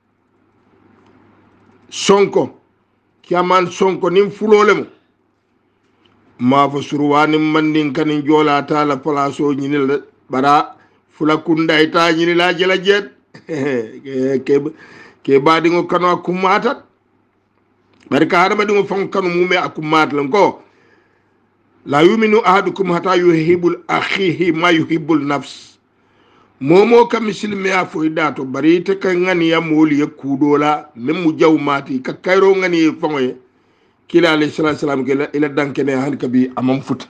sonko kiaman sonko nim fulolemo ma fo surwani mandin kan jola taala place o nyinil bara fula kunda ita nyinila jela jet ke ke badi ngo kanu akumata barka hada badi ngo fon kanu mume akumat lan ko la yuminu ahadukum hatta yuhibbul akhihi ma yuhibbul nafs momo kam muslimi ya fo dato bari te kan ngani ya moli ya kudola memu jawmati ka kayro ngani fongoye kila alayhi salam ke ila dankene han kabi amam fut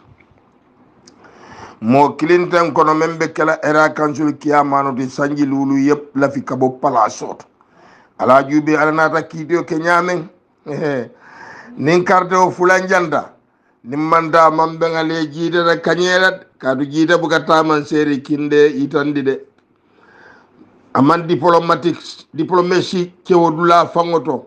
mo clinton kono membe kala era kansul kiyamano di sanji lulu yep la fi kabo palasot ala jubi ala nata kidio ke nyamen nin carte o fulanjanda nim manda mambe ngale jide da kanyelat kadu jide buka taman seri kinde itandi de aman diplomatique diplomatie kewodula fangoto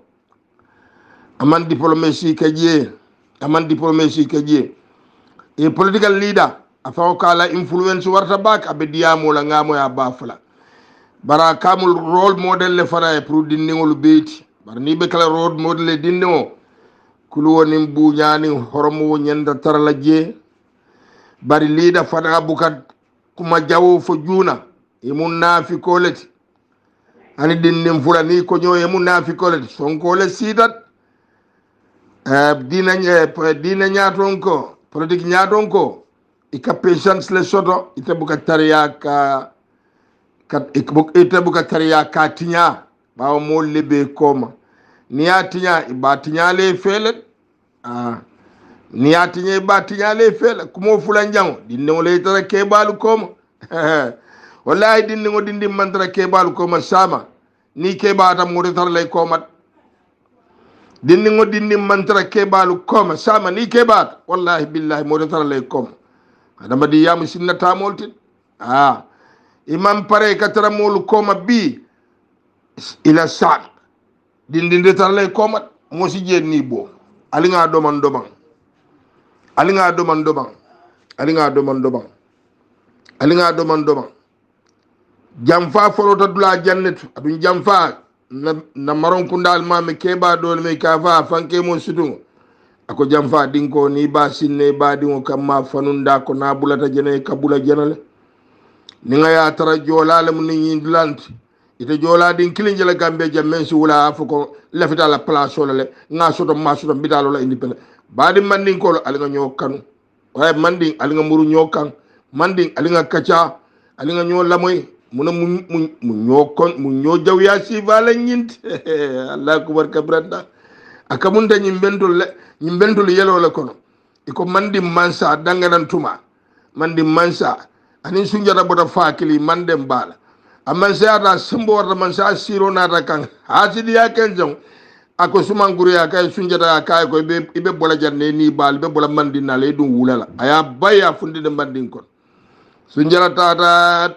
aman diplomatie kaje aman diplomatie kaje e political leader afaw kala influence warta bak abe diamo la ngamo ya bafla bara kamul role model le fara e pour dindingol beeti bar ni be kala role model le dindingo kulu woni buñani horomo nyanda tarala je bari leader fada bukat kuma jawo fo juna e mun nafi koleti ani dindim fulani ko nyoy e mun nafi koleti sonko le sidat Uh, dina nye dina nyaton ko politique nyaton ko ika patience le soto ite buka tariya ka kat ite buka tariya ka tinya bawo mo lebe koma niya tinya iba tinya le fele ah niya tinya iba tinya le fele kumo fulan jango dinne le tara ke balu koma wallahi dinne ngo dindi man tara ke balu koma sama ni ke bata mo tar le koma dinni ngo dinni mantra kebalu koma sama ni kebat wallahi billahi mo tara lay kom adama di yam sinna tamolti ah imam pare katara molu koma bi ila sa dindi de tara lay koma mo si jenni bo ali nga do man do ban ali nga do man do ban ali nga do man do ban ali nga do man do ban jamfa folota dula jannatu adun jamfa na, na maron kundal mame keba dol me kafa fanke mo situngo ako jamfa dinko ni ba sinne ba dingo kamma fanunda ko na bulata jene kabula jenale ni nga ya tara jolale mun ni dulanti ite jola din kilinjela gambe jamen si wala afuko lafita la place solale nga soto ma soto bidalo la indipele badi mandin ko ali nga nyokanu way mandin ali nga muru nyokan mandin ali nga kacha ali nga nyo lamoy muna mu mu ñokon mu ño jaw ya si vala ñint Allah akbar kabranda akamunta ñimbentol le ñimbentol yelo la kono iko mandi mansa danganan tuma mandi mansa ani sunjata bota fakili mandem bala amman sa ata sembo warta man sa siro nata kan hasidi ya kenjong ako sumanguru ya kay sunjata kay ko be ibe bola janne ni bal be bola mandi na le dum wulala aya baya fundi de mandin kon sunjata tata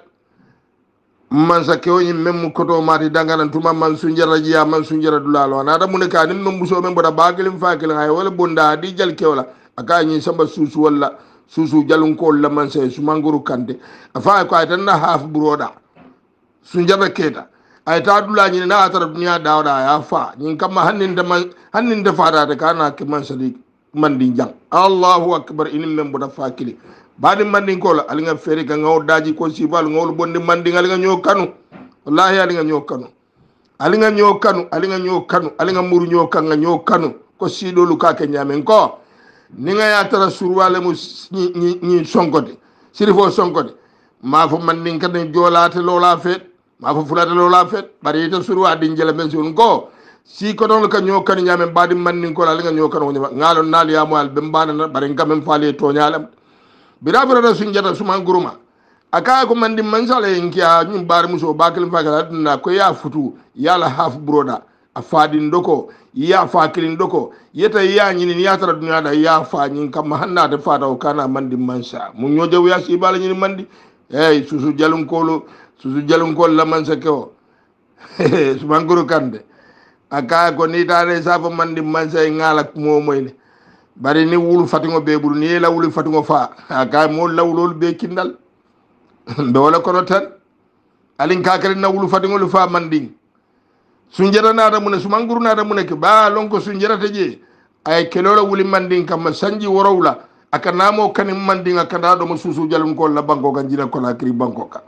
man sa kewo ñim mem koto mati danganan tuma man sunjara jiya man sunjara dulalo nada mun ka nim mem buso mem boda bagilim fakil hay wala bonda di jal kewla aka ñi samba susu wala susu jalun ko la man se sumanguru kante afa ko ay tan na half broda sunjata keta ay ta dula ni na tar duniya dawda ya fa nin kam hannin da man hannin da fara da kana ke man sali man din jang Allahu akbar inin men boda fakili badi man din ko la alinga feri ka ngaw daji ko sibal ngol bondi man din alinga nyo kanu wallahi alinga nyo kanu alinga nyo kanu alinga nyo kanu alinga muru nyo kanga nyo kanu ko sidolu ka ke nyamen ko ninga ya tara surwale mu ni ni sonkode sirifo sonkode ma fo man din kan jolate lola fet ma fo fulata lola fet bari ta surwa din jela men sun ko si ko don ka nyo kan nyamen badi man din ko la nga nyo kan woni ngalo nal ya mo al be mbana na bari ngam faale to nyalam birabira da sun jata suma guruma aka ko man din man sale nkiya nyum bar muso bakil fakala na ko ya futu yala half broda a fadin doko ya fa kilin doko yeta ya nyini ya tara duniya da ya fa nyin kam hanna da fata o kana mandi mansa mun nyoje ya si bala nyini mandi eh susu jalun kolo susu jalun kol la mansa ko su manguru kande aka ko ni tare sa fa mandi mansa ngala mo moyne bari ni wulu fatingo be bul ni la wulu fatingo fa aka mo lawlol be kindal be wala kono tan alin ka kala na wulu fatingo lu fa mandi sunjata nata mune sumanguru nata mune ke ba lonko sunjata teje ay kelola wuli mandin kam sanji worowla aka namo kanim mandin aka do mo susu jalum ko la banko kan jina ko la kri banko ka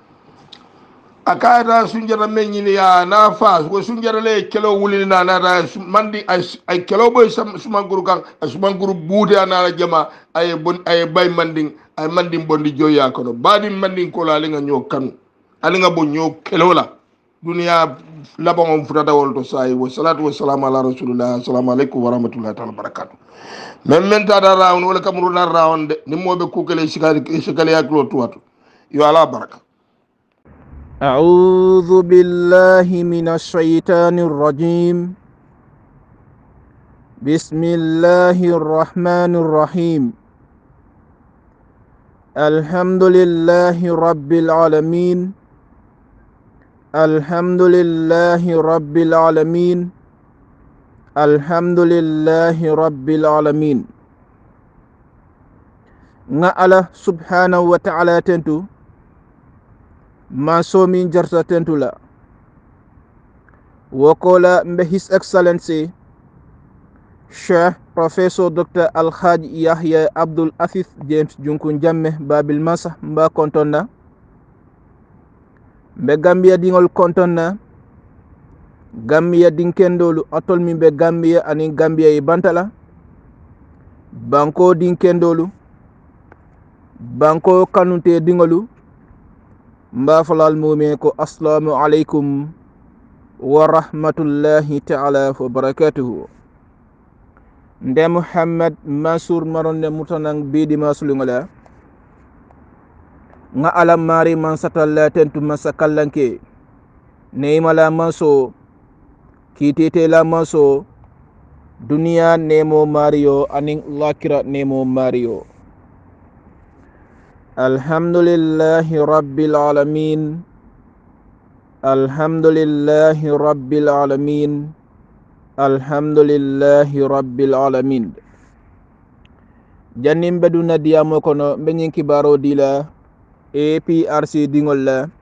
aka ta sunjata menyini ya na fa ko sunjata le kelo wuli na na mandi ay kelo boy sumanguru kan sumanguru bude na jama ay bon ay bay mandin ay mandin bondi joya ko badi mandin ko la linga nyo kanu alinga bo nyo kelola dunia labon futata wolto sai wa salatu wa salam ala rasulillah assalamu alaikum wa rahmatullahi ta'ala barakatuh men men ta da rawn wala kamru na rawn de ni mobe kukele shikali shikali yaklo tuwatu yo ala baraka a'udhu billahi minash shaitanir rajim bismillahir rahmanir rahim alhamdulillahi rabbil alamin الحمد لله رب العالمين الحمد لله رب العالمين nga ala subhanahu wa ta'ala tentu ma so min jarta tentu la wokola mbe his excellency Cheikh Professor Doctor Alhaji Yahya Abdul Aziz James Junkun Jammeh Babil Masa mba kontonna be Gambia dingol kontonna Gambia dinkendolu atol mi be Gambia ani Gambia e bantala banko dinkendolu banko kanute dingolu mba falal mume ko assalamu alaikum wa rahmatullahi ta'ala wa barakatuhu nde Muhammad Mansour maronde mutanang bidi masulungola nga alam mari man satalla tentu masakallanke neima la manso kitete la manso dunia nemo mario aning lakira nemo mario alhamdulillahi rabbil alamin alhamdulillahi rabbil alamin alhamdulillahi rabbil alamin jannim beduna diyamo kono benyin kibaro dila A P R C dingol la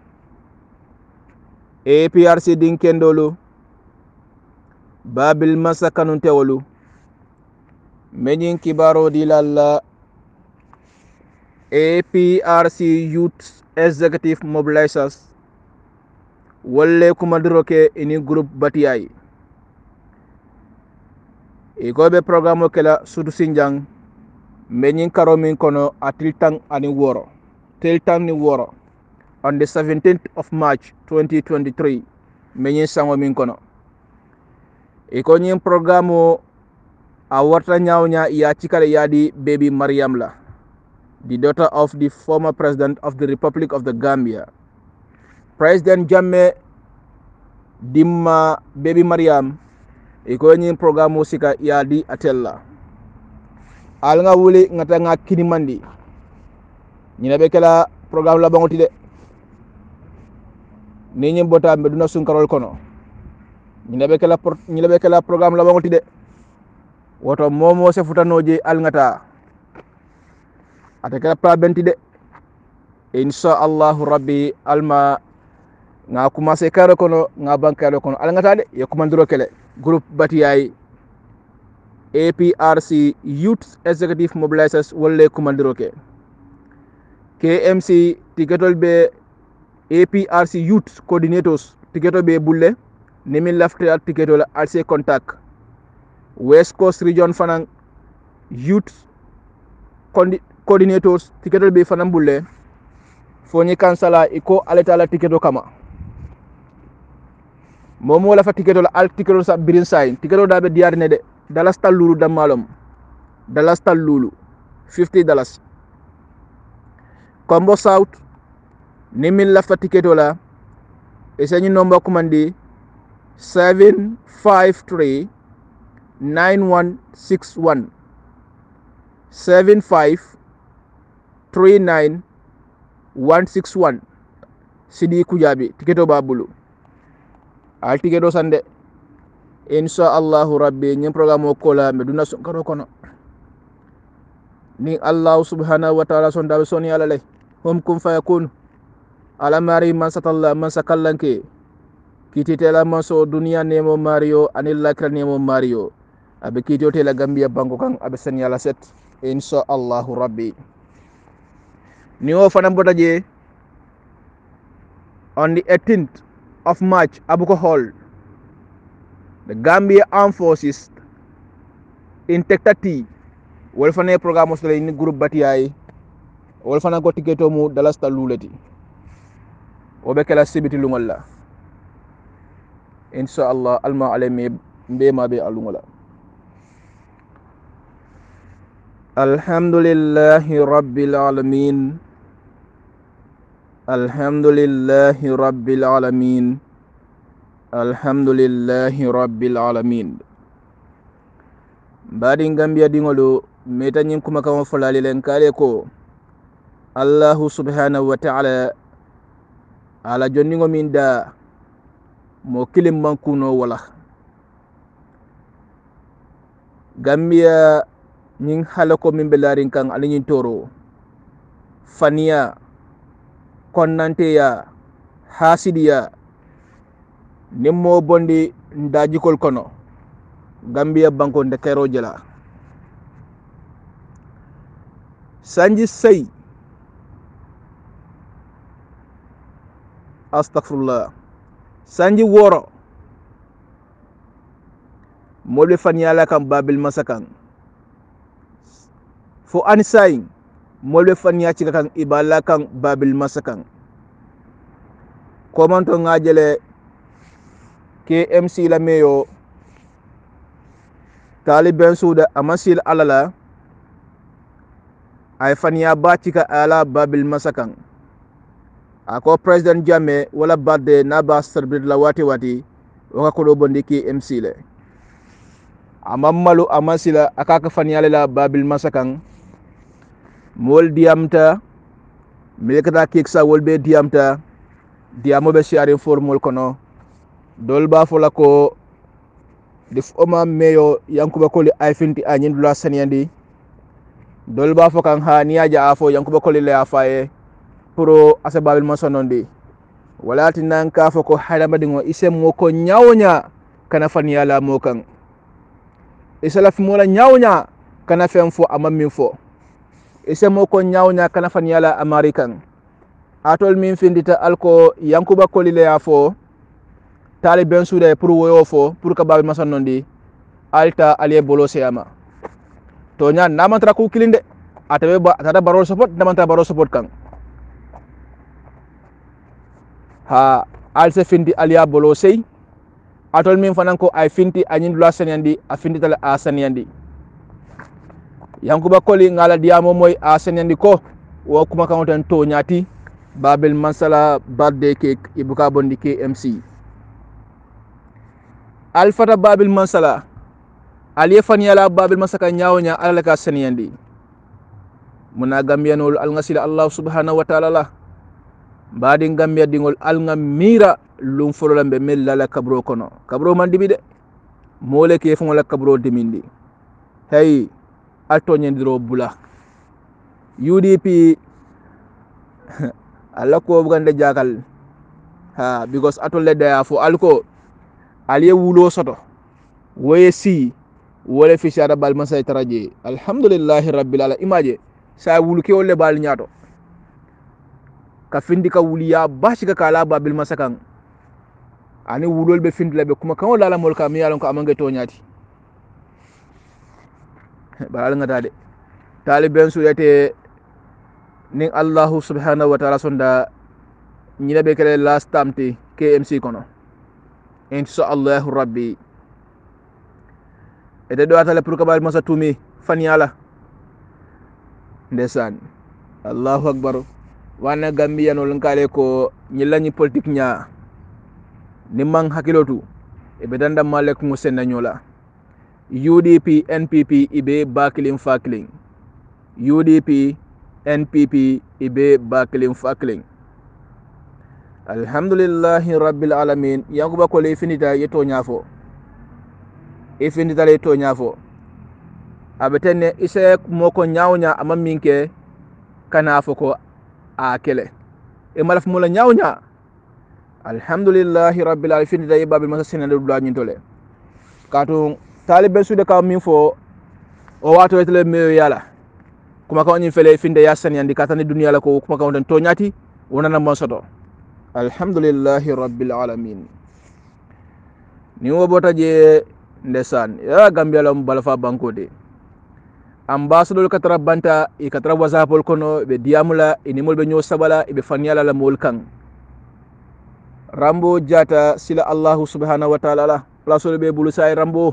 A P R C dinkendolu Babil Masa kanunte wolu menyin kibaro dilalla A P R C Youth Executive Mobilizers wolle kumadroke ini group batiyai ikobe programo kela sudu sinjang menyin karomin kono atiltang ani woro Tiltang ni woro on the seventeenth of March twenty twenty-three menyin sango min kono iko nyin programo a warta nyawnya ya cikale yadi baby Mariam la the daughter of the former president of the Republic of the Gambia President Jammeh dimma baby Mariam iko nyin programo sika yadi atella al nga wuli ngata nga kinimandi ñina be kala programme la bangoti de ni ñim bota be duna sun karol kono ñina be kala ñina be kala programme la bangoti de woto momo se futanoje al ngata atakala pra benti de insha allahu rabbi alma nga commencé kare kono nga bankare kono ala ngata de ye commandiro kele groupe batiyay A P R C Youth Executive Mobilizers wolle commandiro ke K M C tiketol be A P R C Youth Coordinators tiketo be bulle nimi lafte at tiketo la alse contact West Coast Region fanan Youth Coordinators tiketo be fanan bulle foni kansala iko aleta la tiketo kama momo la fa tiketo la al tiketo sa birin sain tiketo da be diar ne de dalas talulu damalom dalas talulu fifty dollars Combo South nimi la fa tiketo la eseni nomba kumandi seven five three nine one six one seven five three nine one six one Sidi Kujabi tiketo babulu al tiketo sande insha allahu rabbi nyim programme o kola me duna son karo kono ni allah subhanahu wa ta'ala son dabe soni ala lay hum kum fayakun ala mari man satalla man sakallanke kititela man so dunia nemo mario anil lakra nemo mario abe kitotela gambia banko kan abe sen yala set insha allahu rabbi ni o fanam botaje on the eighteenth of March Abuko Hall the Gambia Armed Forces in Tektati wol fane programme so ni groupe batiyay wol fana ko tiketo mu dalasta luleti o be kala sibiti lungalla insha Allah alma alemi mbe ma be alungala alhamdulillahi rabbil alamin alhamdulillahi rabbil alamin alhamdulillahi rabbil alamin badi Gambia dingolo meta nyin kuma kama fulali len kale ko Allahu subhanahu wa ta'ala ala jonningo min da mo kilim bankuno wala Gambia nyin halako min belarin kan alin toro faniya konnante ya hasidiya nimmo bondi ndajikol kono Gambia banko nde kero jela sanji sey astaghfirullah sanji woro molbe fanyala kam babil masakan fo ansayin molbe fanya cika kan ibala kan babil masakan komanto ngajele K M C la meyo taliban suda amasil alala ay fanya ba cika ala babil masakan ako president Jammeh wala badde na ba celebrate la wati wati waka ko do bondi K M C le amammalu amasila akaka fanyale la babil masakan mol diamta milkata keksa wolbe diamta diamo be share formol kono dol ba fola ko def oma meyo yankuba koli ay finti a nyindula saniyandi dol ba fo kan ha niaja afo yankuba koli le afaye pro asa babil masonondi walati nan ka fo ko hadama dingo isem mo ko nyawnya kana faniyala mo kan isala fi mola nyawnya kana fem fo amam fo isem mo ko nyawnya kana faniyala american atol min findita alko yankuba koli le afo taliban suda pour woyo fo pour ka babil masonondi alta aliye bolo seyama to nya namatra ku kilinde atabe ba atada baro support namanta baro support kan ha alse finti aliya bolo sey atol min fanan ko ay finti anyin dula seniyandi a finti tala a seniyandi yankuba koli ngala diamo moy a seniyandi ko wo kuma kan tan to nyati babil masala birthday cake ibuka bondi K M C alfata babil masala aliye faniyala babil masaka nyawonya alaka seniyandi muna gambianol alngasila Allah subhanahu wa ta'ala la badi gambia dingol alnga mira lum fololambe mella la kabro kono kabro man dibide mole ke fongola kabro dimindi hey alto nyendiro bula U D P alla ko bugande jakal ha because atolle daya fo alko aliye wulo soto woye si wole fishara bal masay taraje alhamdulillahi rabbil alamin imaje sa wulu ke wolle bal nyato ka findi ka wuliya bashi ka kala babil masakan ani wulol be findi labe kuma kan wala mol ka mi yalon ko amange to nyati balal ngata de taliben su yete ning Allah subhanahu wa ta'ala sonda ñina be kele last tamti K M C kono insha Allah rabbi ede do atale pour kabal masa tumi fan yala ndesan Allahu akbar wana Gambia no lankale ko ñilla ñi politique nya ni mang hakilotu e be danda malek mo senna ñola U D P N P P ibe bakilin fakilin U D P N P P ibe bakilin fakilin alhamdulillahi rabbil alamin yankuba ko le finita yeto nyafo e finita le to nyafo abetene ise moko nyawnya amaminke kana foko a kele e malaf mo la nyawnya alhamdulillahi rabbil alamin finita e babil masasina de dula nyintole kato talibe su de ka min fo o wato etele me yala kuma ka woni fele finde yasan yandi katani dunya la ko kuma ka won to nyati wonana mo soto alhamdulillahi rabbil alamin ni wo bota je ndesan ya Gambia lam balfa banko de ambassador katara banta e katara wazapol kono be diamula inimol be nyo sabala e be fanyala la mol kan Rambo jata sila Allah subhanahu wa ta'ala la plaso be bulu say Rambo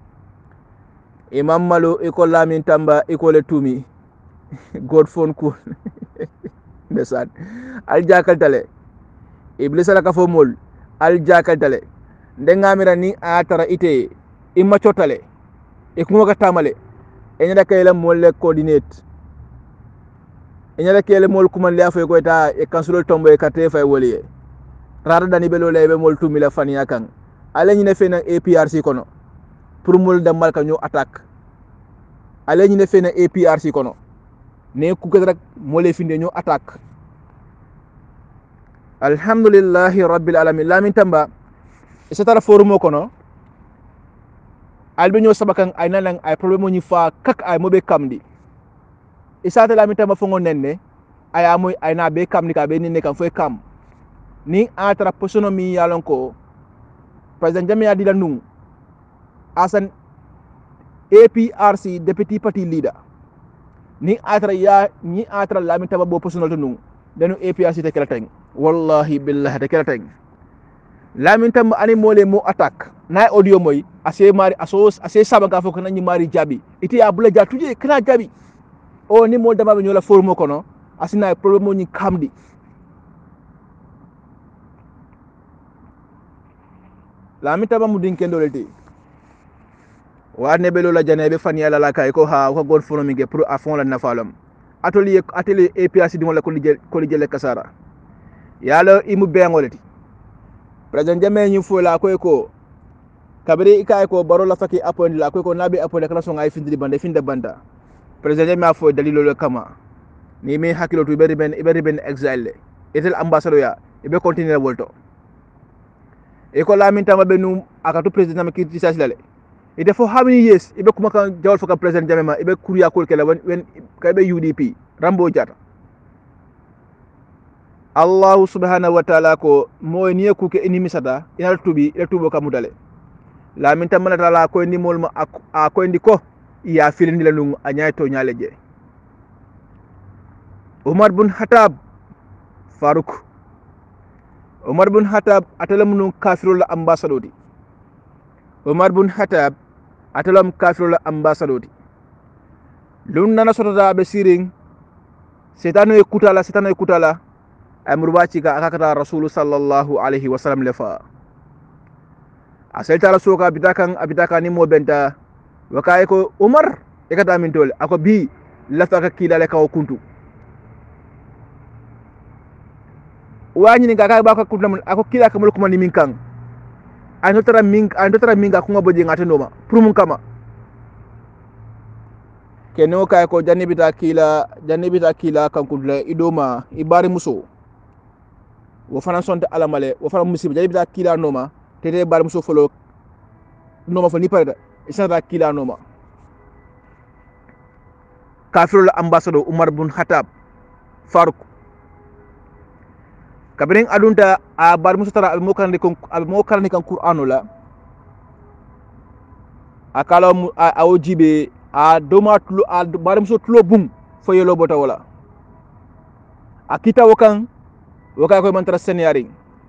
imam malo e ko lamin tamba e ko le tumi god phone cool ndesan al jakal tale iblis ala ka fo mol al jakal tale ndengamira ni atara ite imma chotale e kuma ka tamale enyada kayela mol le coordinate enyada kayela mol kuma le afo ko ta e kansulo tombo e kate fay woliye rada dani belo lebe mol tumila faniya kan ale ñine fena A P R C kono pour mol damal ka ñu attaque ale ñine fena A P R C kono ne ku ko rek mole finde ñu attaque alhamdulillahi rabbil alamin lamin tamba isatara forumo kono albe ñoo sabakan ay nalang ay problème ñu fa kak ay mobe kamdi isata lamin tamba fongo nenne ay amoy ay na be kamdi ka be ni ne kan fo kam ni atra posono mi yalon ko president Jammeh adila nung asan A P R C deputy party leader ni atra ya ni atra lamin tamba bo posono to nung denu A P R C te kala teng wallahi billahi te kala teng lamin tamba ani mole mo attaque na audio moy ase mari aso ase sabanga fo kana ni mari jabi iti abula jatuje kana jabi o ni mo dama be nyola formo kono asina problème ni kamdi lamin tamba mu din kendo leti warne be lola janebe fan yala la kay ko ha ko god fono mi ge pour a fond la nafalam atelier atelier A P R C di wala ko liggé ko liggé kasara yalo imu bengoleti president Jammeh ñu fo la koy ko kabiri ikay ko baro la faki appoint la koy ko nabe appoint kala so ngay findi bande finde banda president Jammeh fo dalilo le kama ni mi hakilo tu beri ben iberi ben exile etel ambassadeur ya ibe continuer wolto e ko lamin tamba be num akatu president ki ci sasilale ide fo how many years ibe kuma kan jawol fo ka president Jammeh ma ibe kuriya kol kala wen kay be U D P Rambo jata Allah subhanahu wa ta'ala ko moy niye ku ke enimi sada ina tubi ila tubo ka mudale la min tamana ta'ala ko ni mol ma a ko ndi ko ya filindi la nungu anyay to nyale je Umar bin Khattab Faruk Umar bin Khattab atalam nun kafirul ambassador di Umar bin Khattab atalam kafirul ambassador di lun nana sotata be siring setanu e kutala setanu e kutala amruba cika akakata rasulu sallallahu alaihi wasallam lefa aselta la soka bitakan abitaka ni mo benta wakay ko Umar e kata min tole ako bi lafa ka kila le kaw kuntu wani ni gaka ba ka kuntu ako kila ka mulku man min kan ano tara min ano tara min ga ko ngobo je ngata noma pour mun kama keno kay ko janibita kila janibita kila kankudla idoma ibari muso wo fana sonte alamale wo fana musiba janibita kila noma tete bari muso folo noma fo ni pareda isata kila noma kafirul ambassador Umar bin Khattab Faruk kabring adunta a bari muso tara mo kan ko mo kan kan Qur'anula akala a ojibe a doma tulo a bari muso tulo bum fo yelo bota wala a kita wakan waka ko man tara senyaring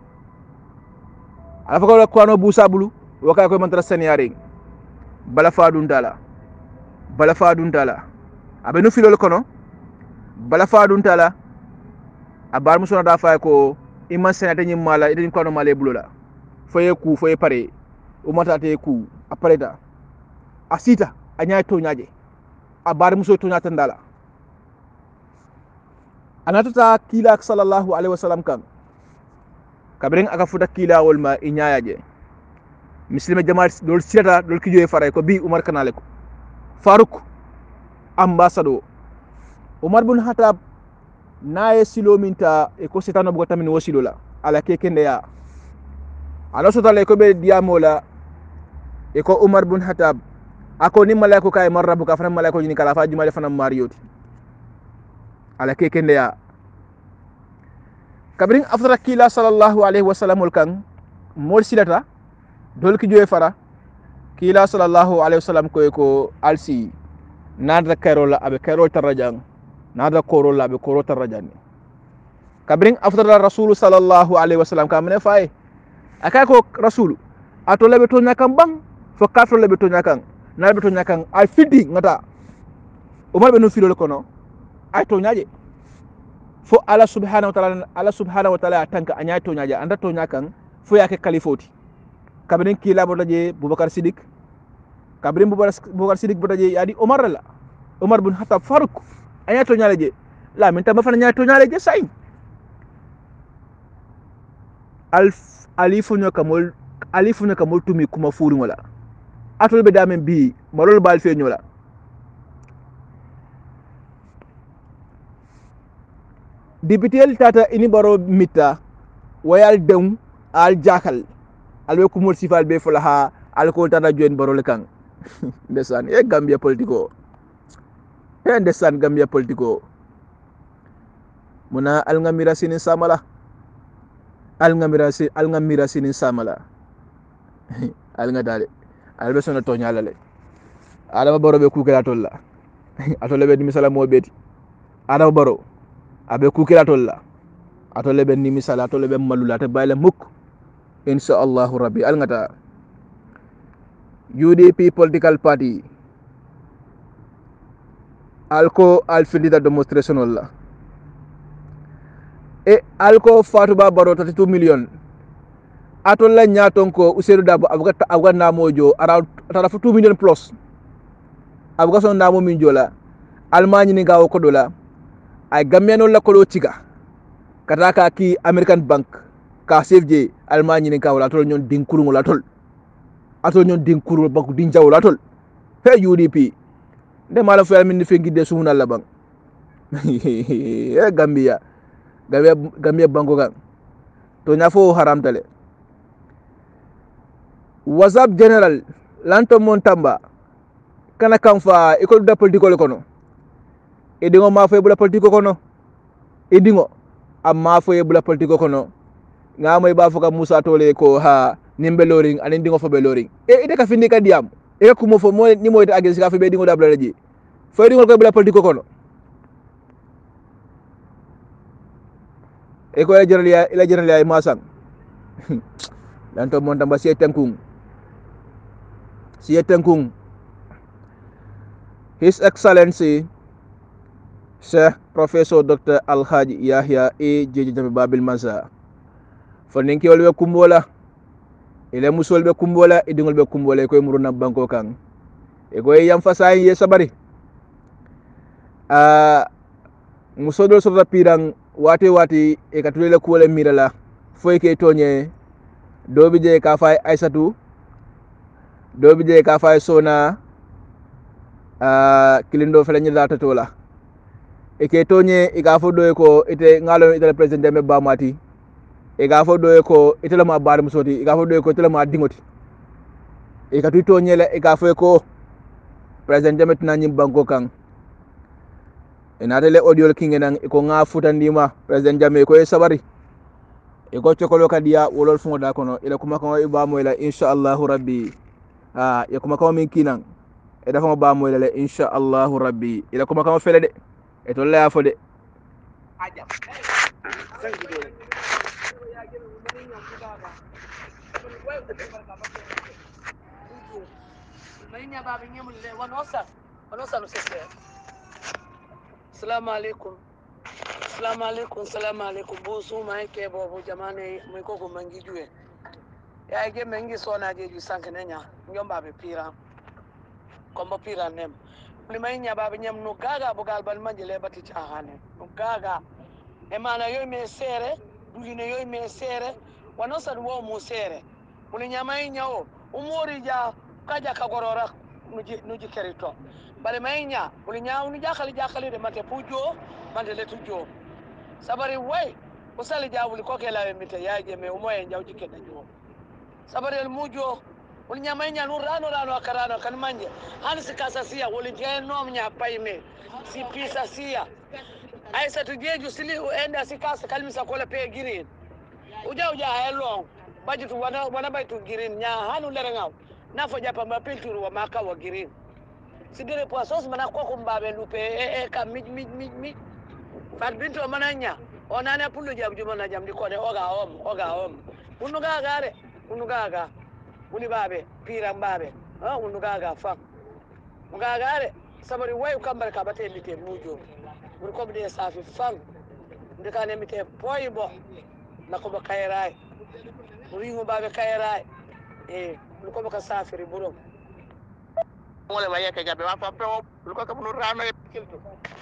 ala fa ko ko no busa bulu waka ko man tara senyaring bala fa dun dala bala fa dun dala abe no filol kono bala fa dun dala a bari muso na da fa ko iman senate nyim mala idin ko no male bulula foye ku foye pare o mata te ku apareta asita anya to nyaje a bari muso to nyata ndala anatata kila sallallahu alaihi wasallam kan kabring aka futa kila wol ma inyayaje muslima jamaat dol sita dol kijoy faray ko bi Umar kanale ko Faruk ambassador Umar bin Khattab naye silo minta e ko setano bugo tamin wasilo la ala kekende ya ala sotale ko be diamola e ko Umar bin Khattab ako ni malaiko kay marrabu ka fana malaiko ni kala fa jumale fana mariyoti ala kekende ya kabring afdara kila sallallahu alaihi wasallam kan mol silata dol ki joye fara kila sallallahu alaihi wasallam ko ko alsi nadra karola abe karol tarajang nadra korola abe koro tarajani kabring afdara rasul sallallahu alaihi wasallam kam ne fay akay ko rasul ato lebe to nyakam bang fo kato lebe to nyakam na lebe to nyakam ay fiddi ngata Umar be no filol kono ay to nyaaje fo ala subhanahu wa ta'ala ala subhanahu wa ta'ala tanka anya to nyaaje anda to nyakan fo yake kalifoti kabrin kila bodaje Bubakar Siddiq kabrin Bubakar Siddiq bodaje yadi Umar la Umar bin Khattab Faruk anya to nyaaje la min tama fana nya to nyaaje say alf alifu nyakamol alifu nyakamol tumi kuma furi wala atol be damen bi malol bal fe nyola dibitel tata ini baro mita wayal dem al jakal alwe kumol sifal be fulaha al ko tata joen baro le kan ndesan e Gambia politiko e ndesan Gambia politiko muna al ngamira sinin samala al ngamira sin al ngamira sinin samala al ngadale al be sona to nyalale adama baro be kukela tolla atole be misala mo beti adama baro abe kukela tolla atole be ni misala atole be malula te bayle muk insha Allah rabbi al ngata U D P political party alko alfindita demonstration wala e alko fatuba baro thirty-two million atolla nyaton ko Useru Dabo abuga abuga namojo around two million plus abuga son namo min jola almani ni gawo ko dola ay gambiano la ko tiga kataka ki American bank ka safje almani ni gawo la tol nyon dinkuru la tol atol nyon dinkuru banku dinjaw la tol he U D P de mala fo min fi gidde sumuna la bang e Gambia Gambia Gambia banko kan to nyafo haram tale WhatsApp general lanto montamba kana kamfa école de politique le kono edingo ma fay bula politique kono edingo amma fay bula politique kono ngamo ba foka Musa tole ko ha nimbe loring ani dingo fo be loring e ide ka findi ka diam e ko mo fo mo ni moyta agis ka fe be dingo dabla ji fay dingo ko bula politique kono e ko e general ya ila general ya masang lanto montamba si tankung si tankung His Excellency Sheikh Professor Doctor Alhaji Yahya A J J Babil Mansa foninki wolbe kumbola ile musolbe kumbola idingolbe kumbola ko muruna banko kan e go yam fasay ye sabari a musodol so pirang wate wati e katulele ko le mirala foy ke tonye dobi je ka fay Aisatu dobi je ka fay Sona uh, kilindo fele nyilata tola ike tonye iga fo do ko ite ngalo ite president Jammeh bamati iga fo do ko ite la ma bar musoti iga fo do ko ite la ma dingoti ika tu tonye le iga fo ko president Jammeh tina nyim banko kan inatele audio kinge nan iko nga futandima president Jammeh ko e sabari iko chokolo kadiya wolol fungo da kono ila kuma ko iba mo ila inshallah rabbi ah ya kuma ko min kinan e dafa mo ba mo ila inshallah rabbi ila kuma ko fele de e to la fo de aja Mainya babi nyemule wanosa wanosa no sese. Assalamu alaikum. Assalamu alaikum. Assalamu alaikum. Busu mai ke bobo jamane mai koko mangi juwe. Ya ge mengi so na je ju sankenenya nyomba be pira. Kombo pira nem. Ni mainya babi nyem no gaga bogal bal manjele bati chahane. No gaga. E mana yoy me sere, dugine yoy me sere, wanosa wo mu sere. Uni nyamai nyao umuri ja kaja kagorora nuji nuji kerito bale mainya uli nyaaw ni jakali jakali de mate pujo mande le tujo sabari way usali jawuli ko ke lawe mite yaaje me umoye njawji kedda jo sabari el mujo uli nyamainya nu rano rano akarano kan manje han sikasa sia uli jeno nya payme si pisa sia aisa tujeju sili enda sikasa kalmisa kola pe girin uja uja helong bajitu wana wana baitu girin nya hanu lerengaw nafo japa mapinturu wa maka wa girin sigere poisos mana ko ko mbabe lupe e e kam mij mij mij mij fat binto mananya onana pulu jam juma na jam di ko de oga om oga om unu ga gare unu ga ga uni babe pira mbabe ha unu ga ga fa muga gare sabari wayu kambar ka bate mite mujo bur ko de safi fang de kane mite poibo na ko ba kayrai uri ngo babe kayrai e luko baka safiri buro ngole ba yake gabe wa fa pe luko ka bunu rano e kilto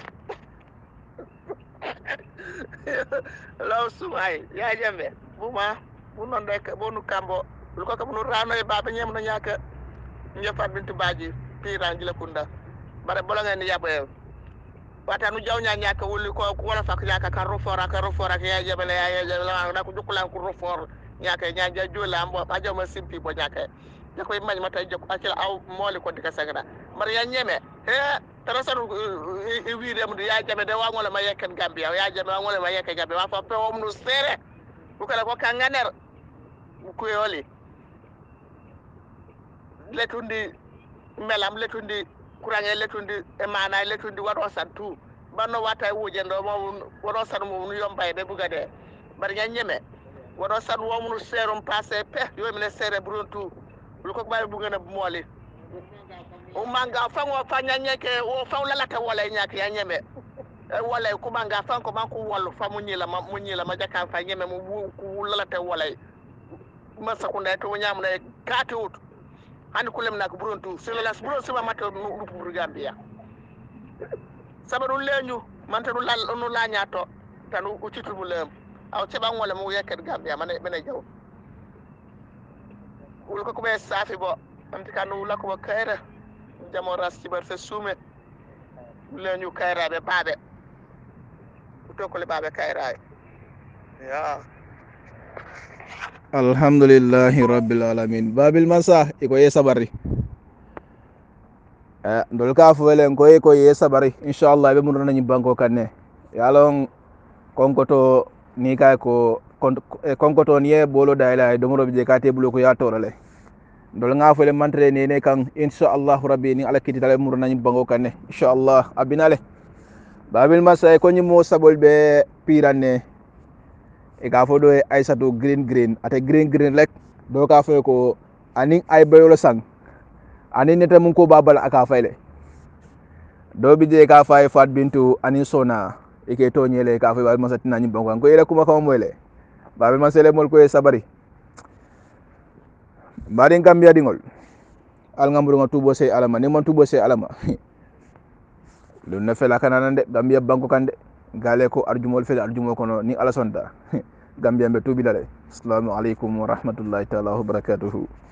law sumay ya jambe buma bunu ndek bonu kambo luko ka bunu rano e baba nyem no nyaka nyefa bintu baji piranji la kunda bare bola ngani yabe wata nu jaw nya nyaka wuli ko wala fak nyaka ka rofora ka rofora ya jambe ya jambe na ko jukula ko rofor nyaka nyanja jula ambo ba jama simpi bo nyaka ya koy mañ mata jok akila aw moli ko dika sagada mar ya ñeme he tarasan e wi dem ya jame de wa ngola ma yeken gambia ya jame wa ngola ma yeken gambia wa fa pe wom nu sere bu kala ko kanganer ku yoli letundi melam letundi kurange letundi e mana letundi wado santu banno wata wuje ndo mo wado san mo nu yombay de bugade bar ya ñeme wado san wo mu serum passé pe yo mi ne sere bruntu luko baye bu ngena moli o manga fango fanya nyeke o fawla lata wala nyake ya nyeme wala ko manga fanko manko wallu famu nyila ma munyila ma jaka fa nyeme mu ku lata wala ma sakunda to nyamna katu han kulem nak bruntu selo las bro sima mata nu pour gambia sabaru leñu man tanu lal nu la nyato tanu ucitu bu lem aw ci bang wala mu yeket gambia man mena jaw wul ko ko be safi bo am tikanu la ko kayra jamo ras ci bar fe sume leñu kayra be babe to ko le babe kayra ya alhamdulillahi rabbil alamin babil masa iko ye sabari eh ndol ka fo len ko ko ye sabari inshallah be mun nañu banko kanne yalon konkoto ni kay ko konkoto ni e bolo dayla do mo be ka tebulo ko ya torale ndol nga fo le mantre ne ne kan inshallah rabbi ni ala kiti tale mun nañu banko kanne inshallah abinale babil masa ko ni mo sabol be piranne e ka fo do e aisatu green green ate green green lek do ka fo ko anin ay bayolo sang anin neta mun ko babal aka fayle do bi je ka fay fat bintu anin sona e ke to nyele ka fo wal masati na nyimbo ko ele kuma ko moyle babe masele mol ko e sabari mari ngambia dingol al ngamburu nga tubo se alama ni man tubo se alama lu na fela kanande gambia banko kande gale ko arjumol fele arjumo kono ni ala sonda gambia be tubi dale assalamu alaikum wa rahmatullahi ta'ala wa barakatuhu